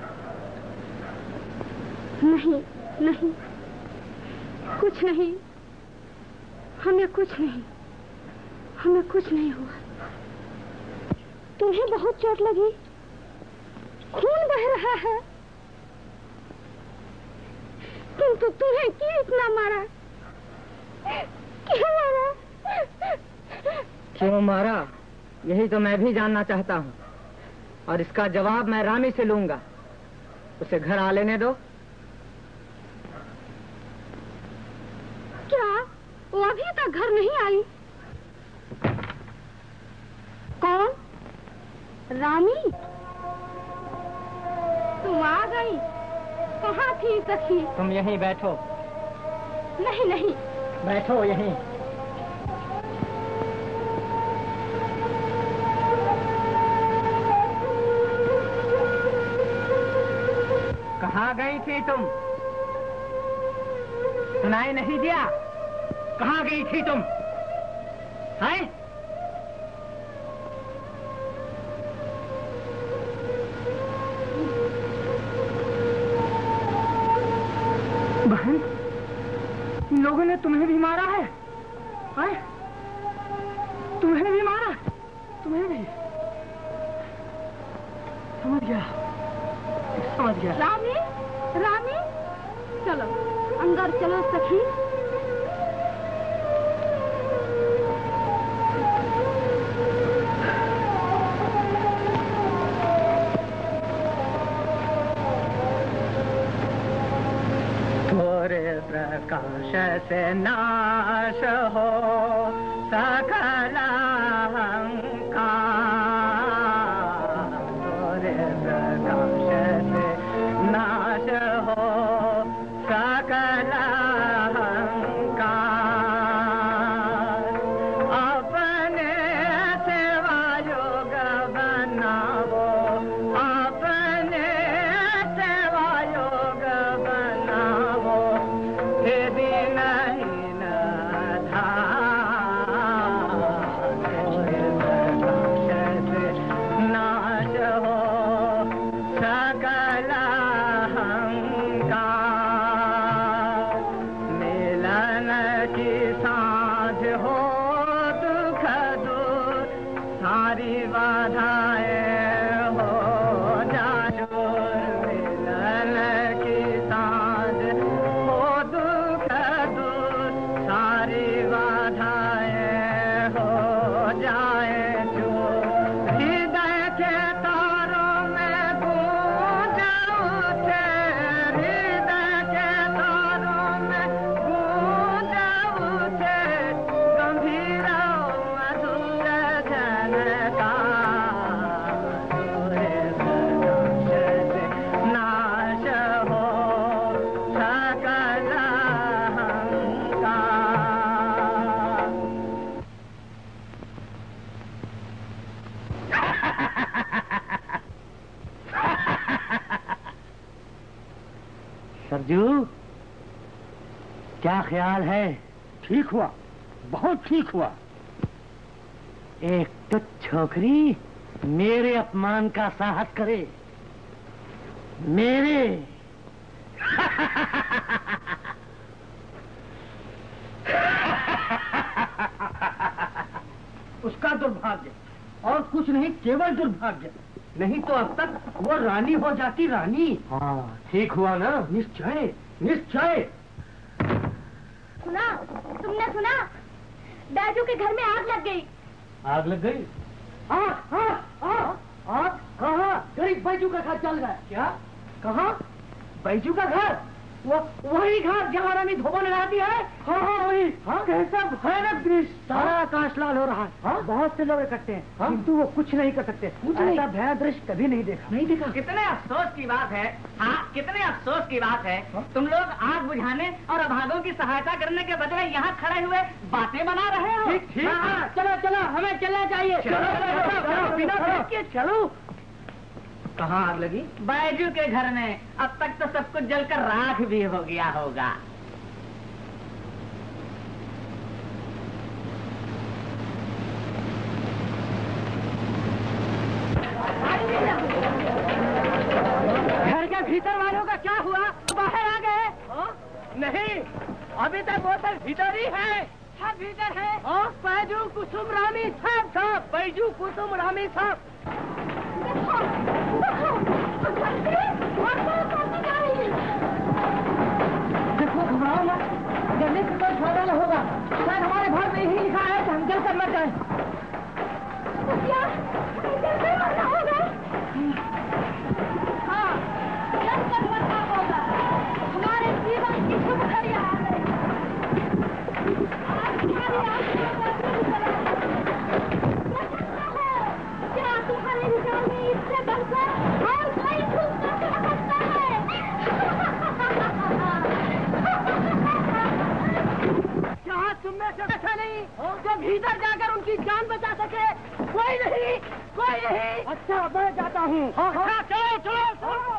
नहीं, नहीं, कुछ नहीं, हमें कुछ नहीं, हमें कुछ नहीं हुआ। तुम्हें बहुत चोट लगी? खून बह रहा है। तुम तो तुम्हें क्यों इतना मारा? क्यों मारा?
क्यों मारा? यही तो मैं भी जानना चाहता हूँ, और इसका जवाब मैं रामी से लूंगा। उसे घर आ लेने दो।
क्या वो अभी तक घर नहीं आई? कौन? रामी? तुम आ गई? कहाँ थी सखी?
तुम यहीं बैठो।
नहीं नहीं,
बैठो यहीं। कहाँ गई थी तुम? सुनाई नहीं दिया? कहाँ गई थी तुम? हैं? बहन, इन लोगों ने तुम्हें भी मारा है? हैं? तुम्हें भी मारा? तुम्हें भी? समझ गया, समझ गया।
रामी, रामी, चलो अंदर चलो सखी।
थोड़े प्रकाश से नाश हो सकल अहंकार। थोड़े प्रकाश से नाश हो सकल अहंकार। अपने सेवा योग बनाओ, अपने सेवा
सरजू, क्या ख्याल है?
ठीक हुआ, बहुत ठीक हुआ।
एक तो छोकरी मेरे अपमान का साहस करे, मेरे
उसका दुर्भाग्य और कुछ नहीं, केवल दुर्भाग्य। नहीं तो अब तक वो रानी हो जाती, रानी।
हाँ, ठीक हुआ ना?
निश्चय, निश्चय।
सुना, तुमने सुना? बैजू के घर में आग लग गई।
आग लग गई?
आग, आग, आग, आग कहाँ? गरीब बैजू का घर जल गया। क्या? कहाँ? बैजू का घर? वो वही घर जहाँ रानी धोबा लगाती है। हाँ हाँ वही। हाँ? कैसा भयानक दृश्य, सारा आकाश लाल हो रहा है। हाँ? बहुत से लोग इकट्ठे हैं, हाँ? किंतु वो कुछ नहीं कर सकते। ऐसा भयानक दृश्य कभी नहीं देखा। नहीं देखा।
कितने अफसोस की बात है। हाँ, कितने अफसोस की बात है। हाँ? तुम लोग आग बुझाने और अभागों की सहायता करने के बदले यहाँ खड़े हुए बातें बना रहे हो।
ठीक ठीक। हाँ, चलो चलो, हमें चलना चाहिए। चलो चलो।
कहाँ आग लगी? बैजू के घर में। अब तक तो सब कुछ जलकर राख भी हो गया होगा।
घर के भीतर वालों का क्या हुआ? बाहर आ गए? नहीं, अभी तक वो सब भीतर ही है। सब भीतर है। हाँ, बैजू कुसुम रामी साहब, साहब बैजू कुसुम रामी साहब। देखो, घबराओ मत, जल्दी से कोई फायदा न होगा। शायद हमारे घर में यही लिखा है कि हम जल कर मर जाए। क्या जल कर मरना होगा? हाँ, जल कर मरना होगा। हमारे जीवन की शुभ घड़ी आ गई। आज तुम्हारी क्या तुम्हारे विचार में इससे बढ़कर और कोई खुश कर सकता है? क्या तुमने से ऐसा नहीं जो भीतर जाकर उनकी जान बचा सके? कोई नहीं, कोई नहीं। अच्छा, मैं जाता हूँ। अच्छा, चलो चलो चलो।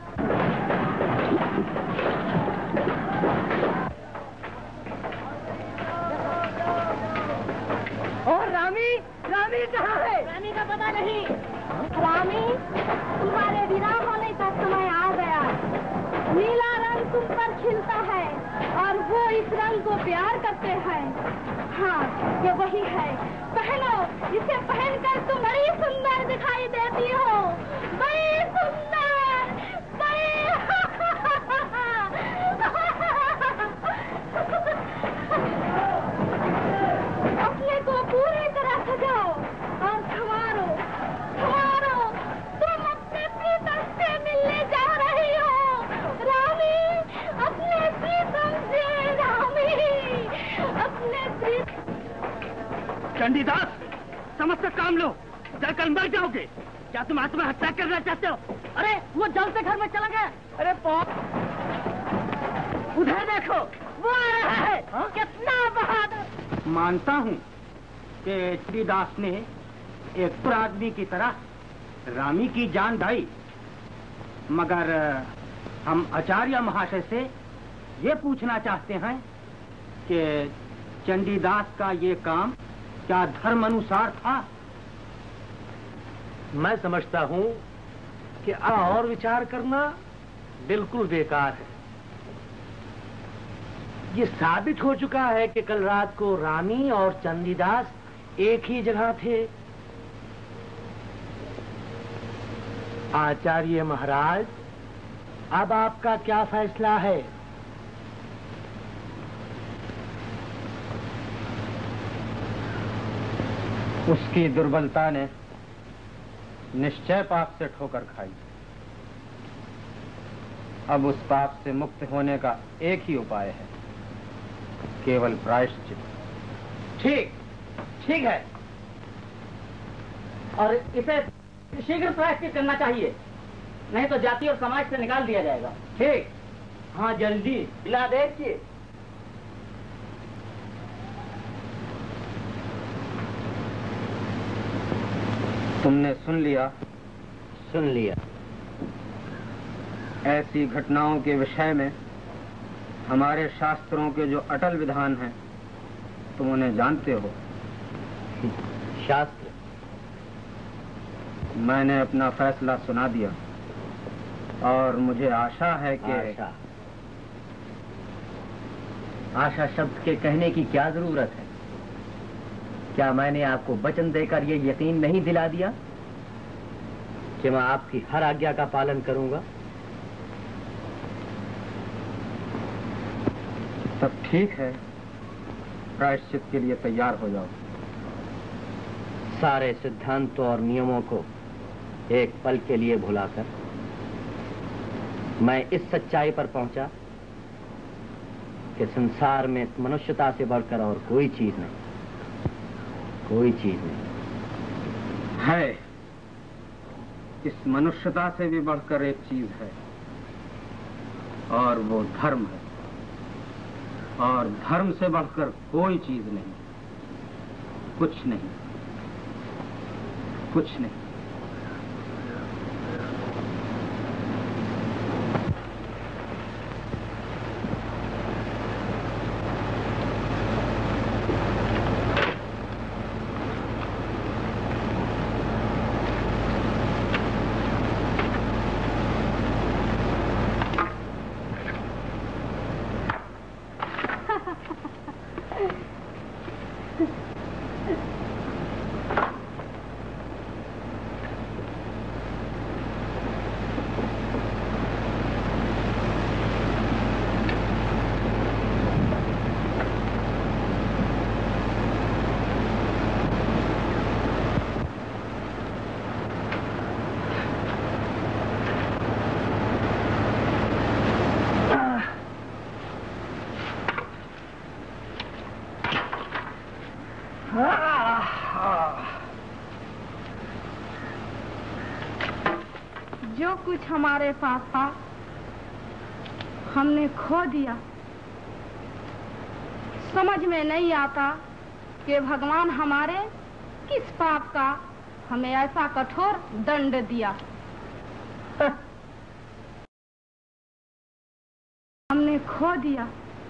और रामी, रामी कहाँ है? रामी का पता नहीं। रामी, तुम्हारे विदा होने का समय आ गया। नीला रंग तुम पर खिलता है और वो इस रंग को प्यार करते हैं। हाँ, ये वही है। पहनो, इसे पहनकर तुम बड़ी सुंदर दिखाई देती हो। बड़ी सुंदर, बड़ी अपने को पूरी तरह सजाओ और संवारो, संवारो। तुम अपने प्रीतम से मिलने जा रही हो। रामी, अपने प्रीतम से। रामी, अपने प्रीतम। चंडीदास, समझ काम लो, जलकर मर जाओगे। क्या तुम आत्महत्या करना चाहते हो? अरे वो जलते घर में चला गया। अरे उधर देखो, वो आ रहा है। हा? कितना बहादुर। मानता हूँ कि चंडीदास ने एक पुर आदमी की तरह रामी की जान लाई, मगर हम आचार्य महाशय से ये पूछना चाहते हैं कि चंडीदास का ये काम क्या धर्म अनुसार था?
मैं समझता हूँ कि और विचार करना बिल्कुल बेकार है। ये साबित हो चुका है कि कल रात को रामी और चंडीदास एक ही जगह थे।
आचार्य महाराज, अब आपका क्या फैसला है?
उसकी दुर्बलता ने निश्चय पाप से ठोकर खाई। अब उस पाप से मुक्त होने का एक ही उपाय है, केवल प्रायश्चित।
ठीक ठीक है, और इसे शीघ्र प्रायश्चित करना चाहिए, नहीं तो जाति और समाज से निकाल दिया जाएगा। ठीक, हाँ जल्दी बिला देखिए।
तुमने सुन लिया?
सुन लिया।
ऐसी घटनाओं के विषय में हमारे शास्त्रों के जो अटल विधान हैं, तुम उन्हें जानते हो?
शास्त्र?
मैंने अपना फैसला सुना दिया और मुझे आशा है कि
आशा आशा शब्द के कहने की क्या जरूरत है? क्या मैंने आपको वचन देकर ये यकीन नहीं दिला दिया कि मैं आपकी हर आज्ञा का पालन करूंगा?
तब ठीक है, प्रायश्चित के लिए तैयार हो जाओ।
सारे सिद्धांतों और नियमों को एक पल के लिए भुलाकर मैं इस सच्चाई पर पहुंचा कि संसार में मनुष्यता से बढ़कर और कोई चीज नहीं, कोई चीज नहीं
है। इस मनुष्यता से भी बढ़कर एक चीज है, और वो धर्म है, और धर्म से बढ़कर कोई चीज नहीं, कुछ नहीं, कुछ नहीं।
जो कुछ हमारे पास था हमने खो दिया। समझ में नहीं आता कि भगवान हमारे किस पाप का हमें ऐसा कठोर दंड दिया। हमने खो दिया।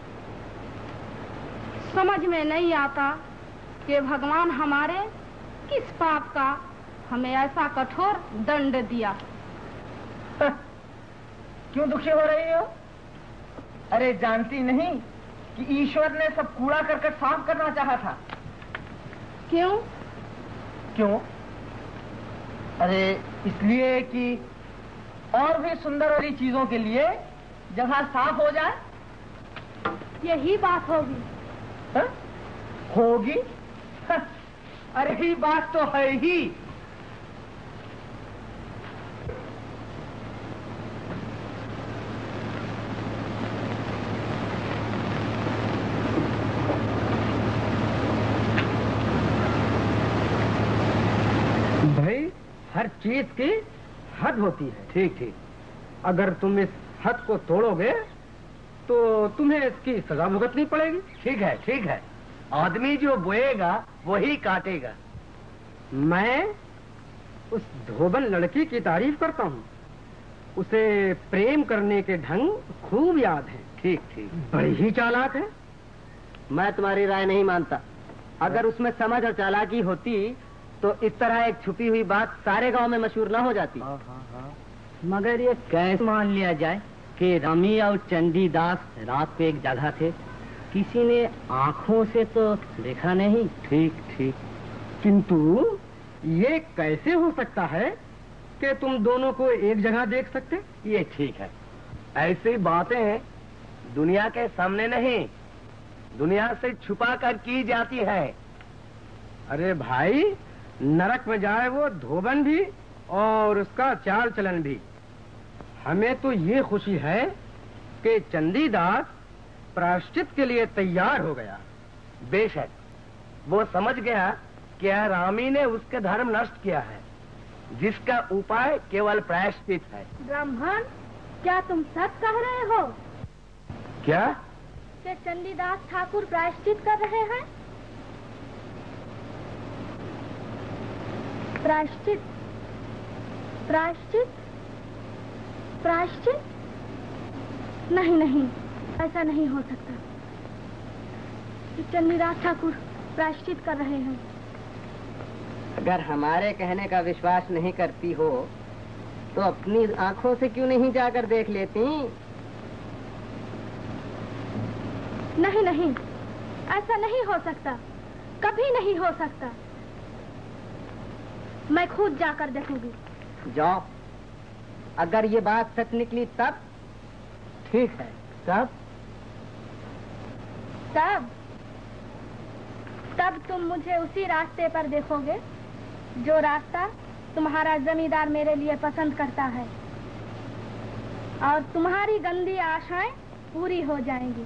समझ में नहीं आता कि भगवान हमारे किस पाप का हमें ऐसा कठोर दंड दिया।
क्यों दुखी हो रही हो? अरे जानती नहीं कि ईश्वर ने सब कूड़ा करकट साफ करना चाहा था।
क्यों?
क्यों? अरे इसलिए कि और भी सुंदर वाली चीजों के लिए जगह साफ हो जाए।
यही बात होगी।
हा? होगी? हा? अरे ही बात तो है ही।
भाई, हर चीज की हद होती है। ठीक ठीक। अगर तुम इस हद को तोड़ोगे तो तुम्हें इसकी सजा भुगतनी पड़ेगी।
ठीक है, ठीक है। आदमी जो बोएगा वही काटेगा।
मैं उस धोबन लड़की की तारीफ करता हूँ। उसे प्रेम करने के ढंग खूब याद है।
ठीक ठीक।
बड़ी ही चालाक है।
मैं तुम्हारी राय नहीं मानता। अगर उसमें समझ और चालाकी होती तो इस तरह एक छुपी हुई बात सारे गांव में मशहूर ना हो जाती।
हाँ हाँ हाँ।
मगर ये कैसे मान लिया जाए कि रमी और चंडीदास रात को एक जगह थे? किसी ने आंखों से तो देखा नहीं।
ठीक ठीक।
किंतु ये कैसे हो सकता है के तुम दोनों को एक जगह देख सकते?
ये ठीक है। ऐसी बातें दुनिया के सामने नहीं, दुनिया से छुपा कर की जाती है।
अरे भाई, नरक में जाए वो धोबन भी और उसका चाल चलन भी। हमें तो ये खुशी है कि चंडीदास प्रायश्चित के लिए तैयार हो गया।
बेशक वो समझ गया कि रामी ने उसके धर्म नष्ट किया है, जिसका उपाय केवल प्रायश्चित है।
ब्राह्मण, क्या तुम सच कह रहे हो?
क्या?
कि चंडीदास ठाकुर प्रायश्चित कर रहे हैं? प्रायश्चित, प्रायश्चित, प्रायश्चित? नहीं नहीं, ऐसा नहीं हो सकता। चंडीदास ठाकुर प्रायश्चित कर रहे हैं।
अगर हमारे कहने का विश्वास नहीं करती हो तो अपनी आंखों से क्यों नहीं जाकर देख लेती?
नहीं नहीं, ऐसा नहीं हो सकता, कभी नहीं हो सकता। मैं खुद जाकर देखूंगी।
जाओ, अगर ये बात सच निकली तब ठीक है। तब
तब तब तुम मुझे उसी रास्ते पर देखोगे जो रास्ता तुम्हारा जमींदार मेरे लिए पसंद करता है, और तुम्हारी गंदी आशाएं पूरी हो जाएंगी।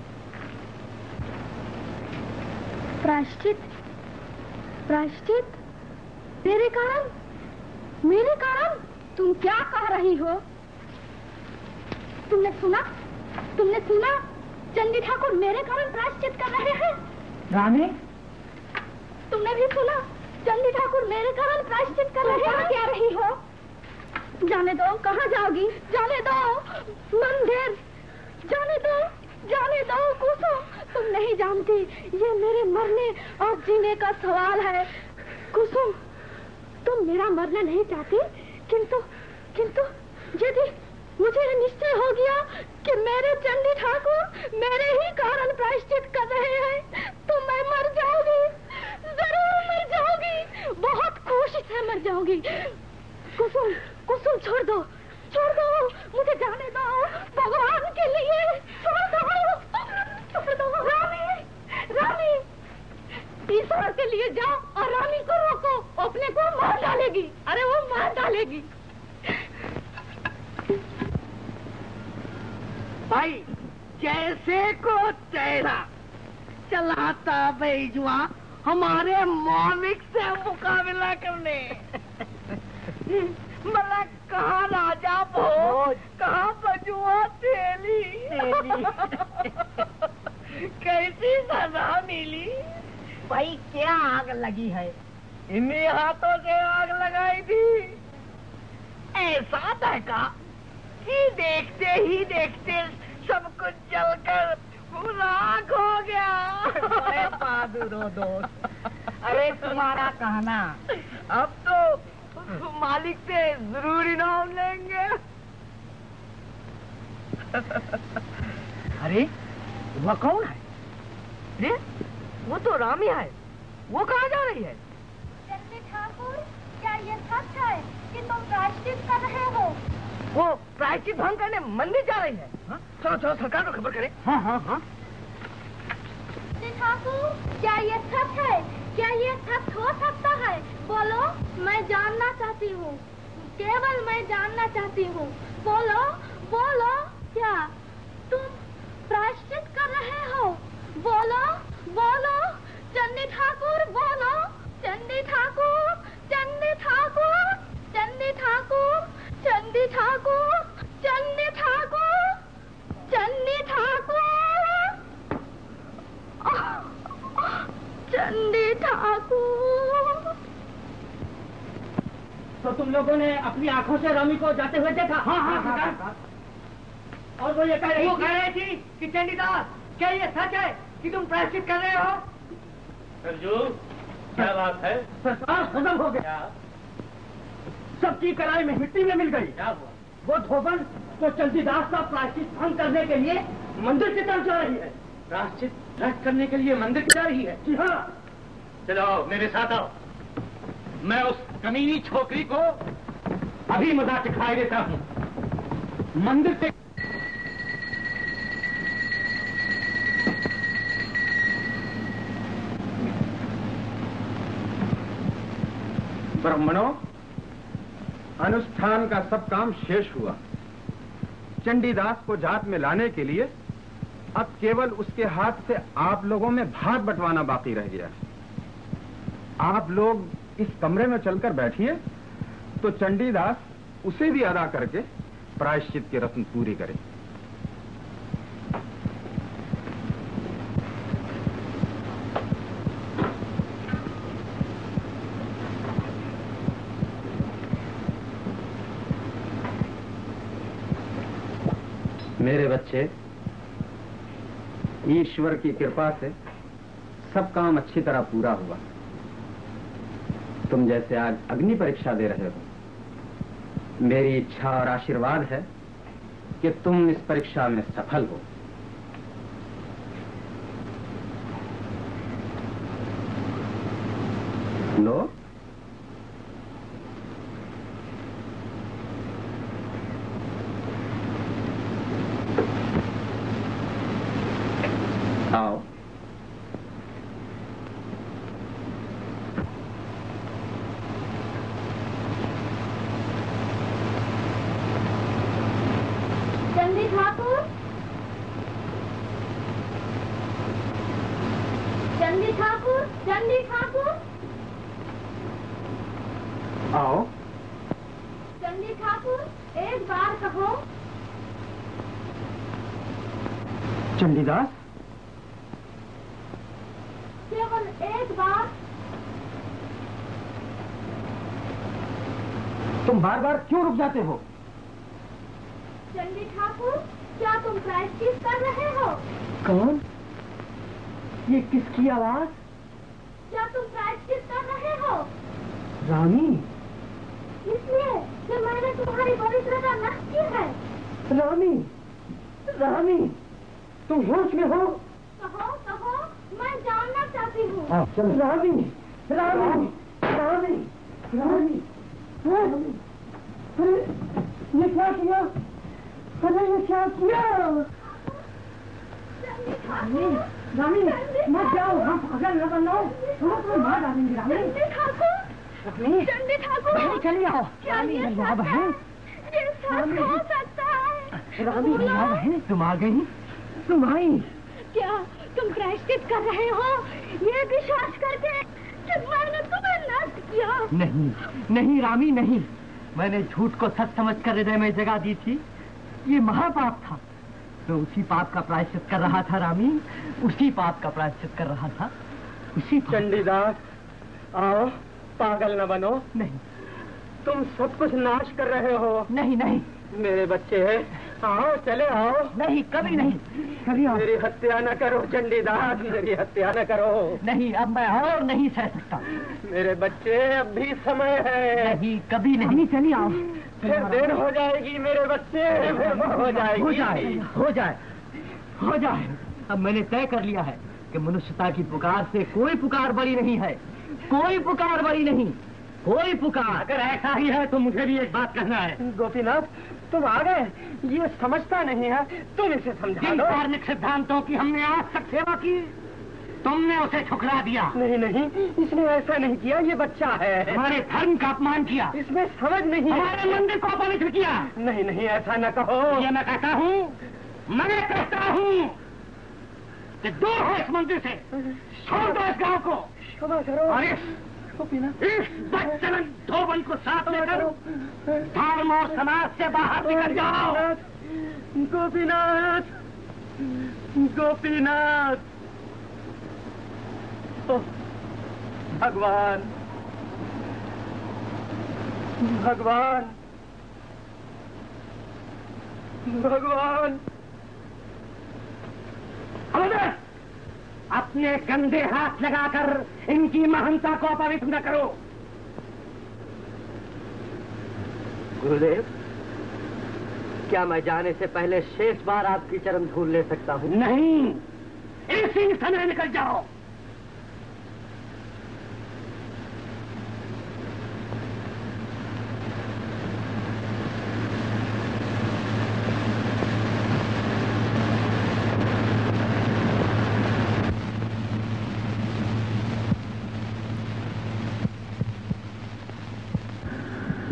प्रायश्चित, प्रायश्चित? तेरे कारण, मेरे कारण? तुम क्या कह रही हो? तुमने सुना? तुमने सुना? चंडी ठाकुर मेरे कारण प्रायश्चित कर रहे हैं।
रामी,
तुमने भी सुना? चंडी ठाकुर मेरे कारण प्रायश्चित कर रहे हैं। क्या रही हो? जाने दो। कहाँ जाओगी? जाने दो। मंदिर। जाने दो, जाने दो। कुसुम, तुम नहीं जानती, ये मेरे मरने और जीने का सवाल है। कुसुम, तुम मेरा मरना नहीं चाहती, किंतु किंतु यदि मुझे निश्चय हो गया कि मेरे चंडी ठाकुर मेरे ही कारण प्रायश्चित कर रहे हैं, तो मैं मर जाऊंगी, जरूर मर जाऊंगी, बहुत कोशिश से मर जाऊंगी। कुसुम, कुसुम छोड़ दो, छोड़ दो, मुझे जाने दो, भगवान के लिए छोड़ दो, छोड़ दो। रामी, रामी, ईश्वर के लिए जाओ और रामी को रोको, अपने को मार डालेगी। अरे वो मार डालेगी।
भाई, जैसे को तेरा चलाता बेजुआ हमारे मौलिक से मुकाबला करने। मतलब कहाँ राजा भोज, कहाँ बजुआ तेली। कैसी सजा मिली? भाई, क्या आग लगी है? इन्हीं हाथों से आग लगाई थी। ऐसा दहका कि देखते ही देखते सब कुछ जलकर राख हो गया। अरे बहादुर हो दोस्त। अरे तुम्हारा कहना, अब तो मालिक से जरूर इनाम लेंगे। अरे वो कौन है? अरे वो तो रामी है। वो कहाँ जा रही है?
चंडी ठाकुर, क्या ये सच है कि तुम प्रायश्चित कर रहे हो?
वो प्रायश्चित भंग करने मंदिर जा रही है। हाँ? चलो चलो सरकार को खबर करें। हाँ हाँ हाँ।
चंडी ठाकुर, क्या ये सच है? क्या ये सच हो सकता है? बोलो, मैं जानना चाहती हूँ, केवल मैं जानना चाहती हूँ। बोलो, बोलो, क्या तुम प्रायश्चित कर रहे हो? बोलो, बोलो, चंडी ठाकुर, बोलो, चंडी ठाकुर, चंडी ठाकुर, चंडी ठाकुर, चंडी ठाकुर, चंडी ठाकुर, चंडी ठाकुर, चंडी ठाकुर।
तो तुम लोगों ने अपनी आंखों से रामी को जाते हुए देखा? हाँ हाँ हाँ। और वो ये कह रही, वो कह रही थी कि चंडीदास, क्या ये सच है कि तुम प्रायश्चित कर रहे हो?
सरजू, क्या बात है?
सरकार, खत्म हो गया। सबकी कलाई में मिट्टी में मिल गई।
क्या हुआ?
वो धोबन तो चंडीदास का प्रायश्चित भंग करने के लिए मंदिर की तरफ जा रही है।
प्रायश्चित भ्रष्ट करने के लिए मंदिर की जा रही है?
जी हाँ।
चलो मेरे साथ आओ। मैं उस कमीनी छोकरी को अभी मजा सिखाई देता हूँ। मंदिर से
ब्राह्मणों, अनुष्ठान का सब काम शेष हुआ। चंडीदास को जात में लाने के लिए अब केवल उसके हाथ से आप लोगों में भाग बंटवाना बाकी रह गया है। आप लोग इस कमरे में चलकर बैठिए तो चंडीदास उसे भी अदा करके प्रायश्चित की रस्म पूरी करे। मेरे बच्चे, ईश्वर की कृपा से सब काम अच्छी तरह पूरा हुआ। तुम जैसे आज अग्नि परीक्षा दे रहे हो, मेरी इच्छा और आशीर्वाद है कि तुम इस परीक्षा में सफल हो। लो, आओ।
चंदी ठाकुर, चंदी ठाकुर, चंदी ठाकुर,
आओ।
चंदी ठाकुर, एक बार कहो।
चंडीदास,
केवल एक बार।
तुम बार बार क्यों रुक जाते हो?
चंदी ठाकुर, क्या तुम प्रायश्चित कर रहे हो?
कौन? ये किसकी आवाज?
क्या तुम प्रायश्चित कर रहे हो?
रामी।
इसलिए कि मैंने तुम्हारी पवित्रता नष्ट की है।
रामी, रामी, तुम होश में हो?
कहो, कहो, मैं जानना चाहती हूँ।
रामी, रामी, रामी, रामी, रामी, अरे ये क्या किया? अरे ये क्या किया? रामी, रामी, मत जाओ, हम पागल न बनो, हम तुम्हें मार डालेंगे। रामी,
चंडी ठाकुर, चंडी ठाकुर,
चली आओ।
क्या ये सच है? ये सच हो सकता है?
रामी, बहन, तुम आ गई? तुम आई?
क्या तुम प्रायश्चित कर रहे हो ये विश्वास करके कि मैंने तुम्हें नष्ट किया?
नहीं, नहीं रामी, नहीं। मैंने झूठ को सच समझकर हृदय में जगह दी थी। ये महापाप था। तो उसी पाप का प्रायश्चित कर रहा था रामी, उसी पाप का प्रायश्चित कर रहा था। उसी
चंडीदास, आओ, पागल न बनो।
नहीं,
तुम सब कुछ नाश कर रहे हो।
नहीं, नहीं,
मेरे बच्चे हैं, आओ, चले आओ।
नहीं, कभी नहीं, कभी आओ।
मेरी हत्या न करो चंडीदास, मेरी हत्या न करो।
नहीं, अब मैं और नहीं सह सकता।
मेरे बच्चे, अब भी समय है।
नहीं, कभी नहीं। चलिए आओ।
फिर देर हो जाएगी मेरे बच्चे, फिर हो जाएगी।
हो जाए, हो जाए, हो जाए। अब मैंने तय कर लिया है कि मनुष्यता की पुकार से कोई पुकार बड़ी नहीं है, कोई पुकार बड़ी नहीं, कोई पुकार।
अगर ऐसा ही है तो मुझे भी एक बात कहना है।
गोपीनाथ, तुम आ गए, ये समझता नहीं है, तुम इसे समझा
जिन
दो।
धार्मिक सिद्धांतों की हमने आज तक सेवा की, तुमने उसे ठुकरा दिया।
नहीं नहीं, इसने ऐसा नहीं किया, ये बच्चा है।
हमारे धर्म का अपमान किया,
इसमें समझ नहीं है।
हमारे मंदिर को अपवित्र किया।
नहीं नहीं, ऐसा न कहो।
ये मैं कहता हूँ, मैं कहता हूँ कि दूर हो इस मंदिर से, छोड़ दो इस गांव को।
क्षमा करो।
और इस इस बच्चन धोबन को साथ लेकर धर्म और समाज से बाहर निकल जाओ।
गोपीनाथ, गोपीनाथ, ओह, भगवान, भगवान, भगवान।
अपने गंदे हाथ लगाकर इनकी महानता को अपवित्र न करो।
गुरुदेव, क्या मैं जाने से पहले शेष बार आपकी चरण धूल ले सकता हूँ?
नहीं, इसी समय निकल जाओ।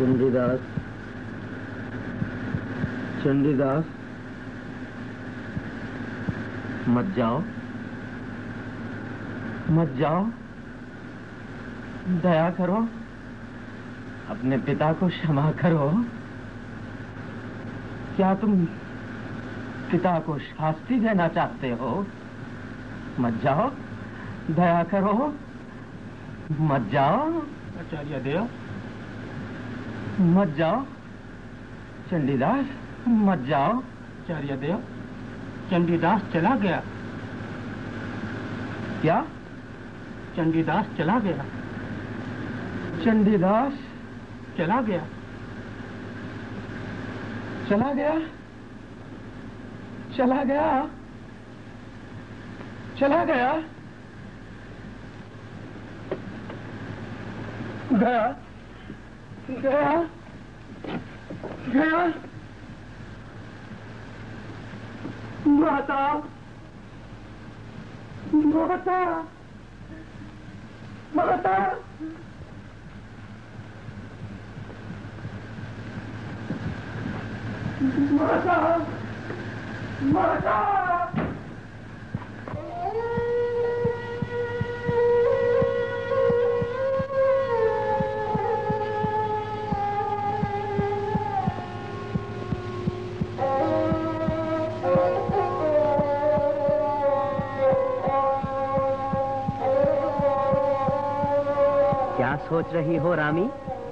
चंडीदास, चंडीदास, मत जाओ, मत जाओ, दया करो, अपने पिता को क्षमा करो। क्या तुम पिता को शास्ति देना चाहते हो? मत जाओ, दया करो, मत जाओ। आचार्य देव, मत जाओ। चंडीदास, मत जाओ। आचार्य देव, चंडीदास चला गया। क्या? चंडीदास चला गया। चंडीदास चला गया, चला गया, चला गया, चला गया, गया, गया, गया। माता, माता, माता, माता, माता।
क्या सोच रही हो रामी?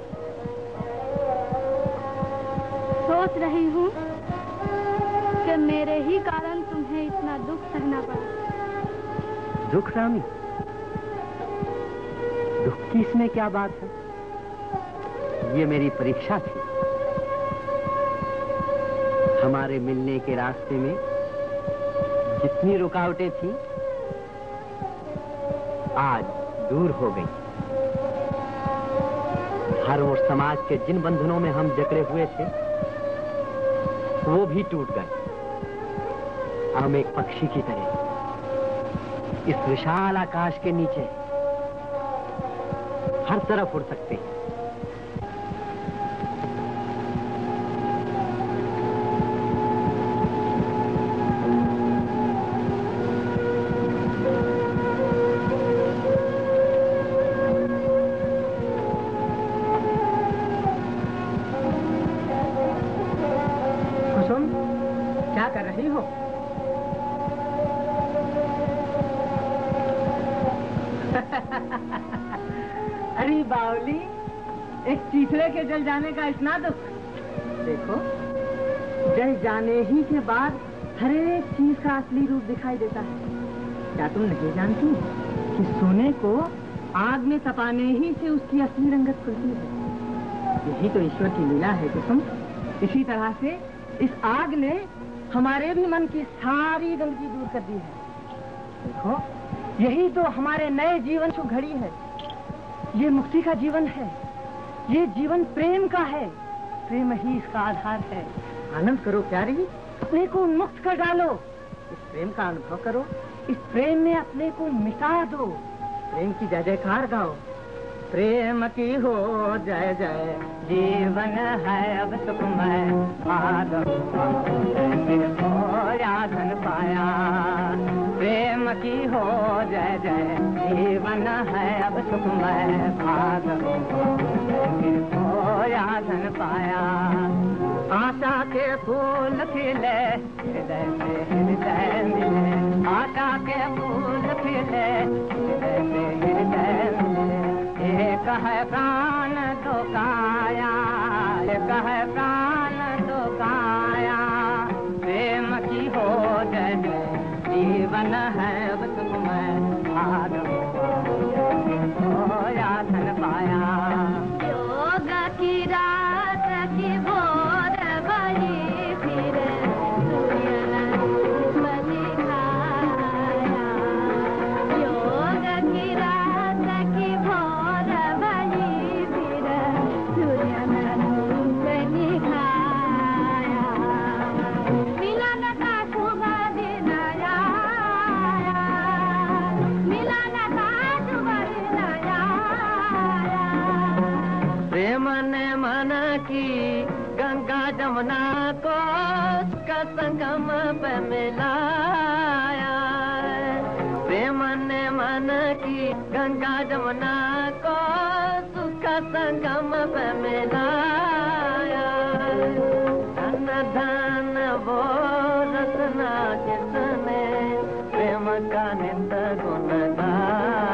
सोच रही हूँ कि मेरे ही कारण तुम्हें इतना दुख सहना पड़ा।
दुख रामी? दुख की इसमें क्या बात है? ये मेरी परीक्षा थी। हमारे मिलने के रास्ते में जितनी रुकावटें थी आज दूर हो गई। धर्म और समाज के जिन बंधनों में हम जकड़े हुए थे वो भी टूट गए। हम एक पक्षी की तरह इस विशाल आकाश के नीचे हर तरफ उड़ सकते हैं।
कुसुम, क्या कर रही हो? अरे बावली, एक चीथड़े के जल जाने का इतना दुख। देखो, जल जाने ही के बाद हर एक चीज का असली रूप दिखाई देता है। क्या तुम नहीं जानती कि सोने को आग में तपाने ही से उसकी असली रंगत खुलती है? यही तो ईश्वर की लीला है कुसुम। इसी तरह से इस आग ने हमारे भी मन की सारी गंदगी दूर कर दी है। देखो, यही तो हमारे नए जीवन की घड़ी है। ये मुक्ति का जीवन है। ये जीवन प्रेम का है। प्रेम ही इसका आधार है। आनंद करो प्यारी, अपने को उन्मुक्त कर डालो। इस प्रेम का अनुभव करो। इस प्रेम में अपने को मिटा दो। प्रेम की जय जयकार गाओ। प्रेम की हो जय जय, जीवन है अब सुखमय, भागम धन पाया। प्रेम की हो जय जय, जीवन है अब सुखमय, भागम धन पाया। आशा के फूल खिले हृदय से हृदय मिले, आशा के फूल खिले हृदय से हृदय मिले। एक है प्राण तो काया, एक है प्राण तो काया। प्रेम की हो जय जय, जीवन है अब सुखमय, भागम होया धन पाया।
योग की रात की भोर भली फिर बनी खाया। योग की रात की भोर भली फिर बनी खाया। मिलन का शुभ दिन आया, मिलन का
जमुना को उसका संगम पे मिलाया, प्रेम ने मन की गंगा जमुना को उसका संगम पे मिलाया। धन धन वो रत्ना जिसने प्रेम का नित गुण गाया।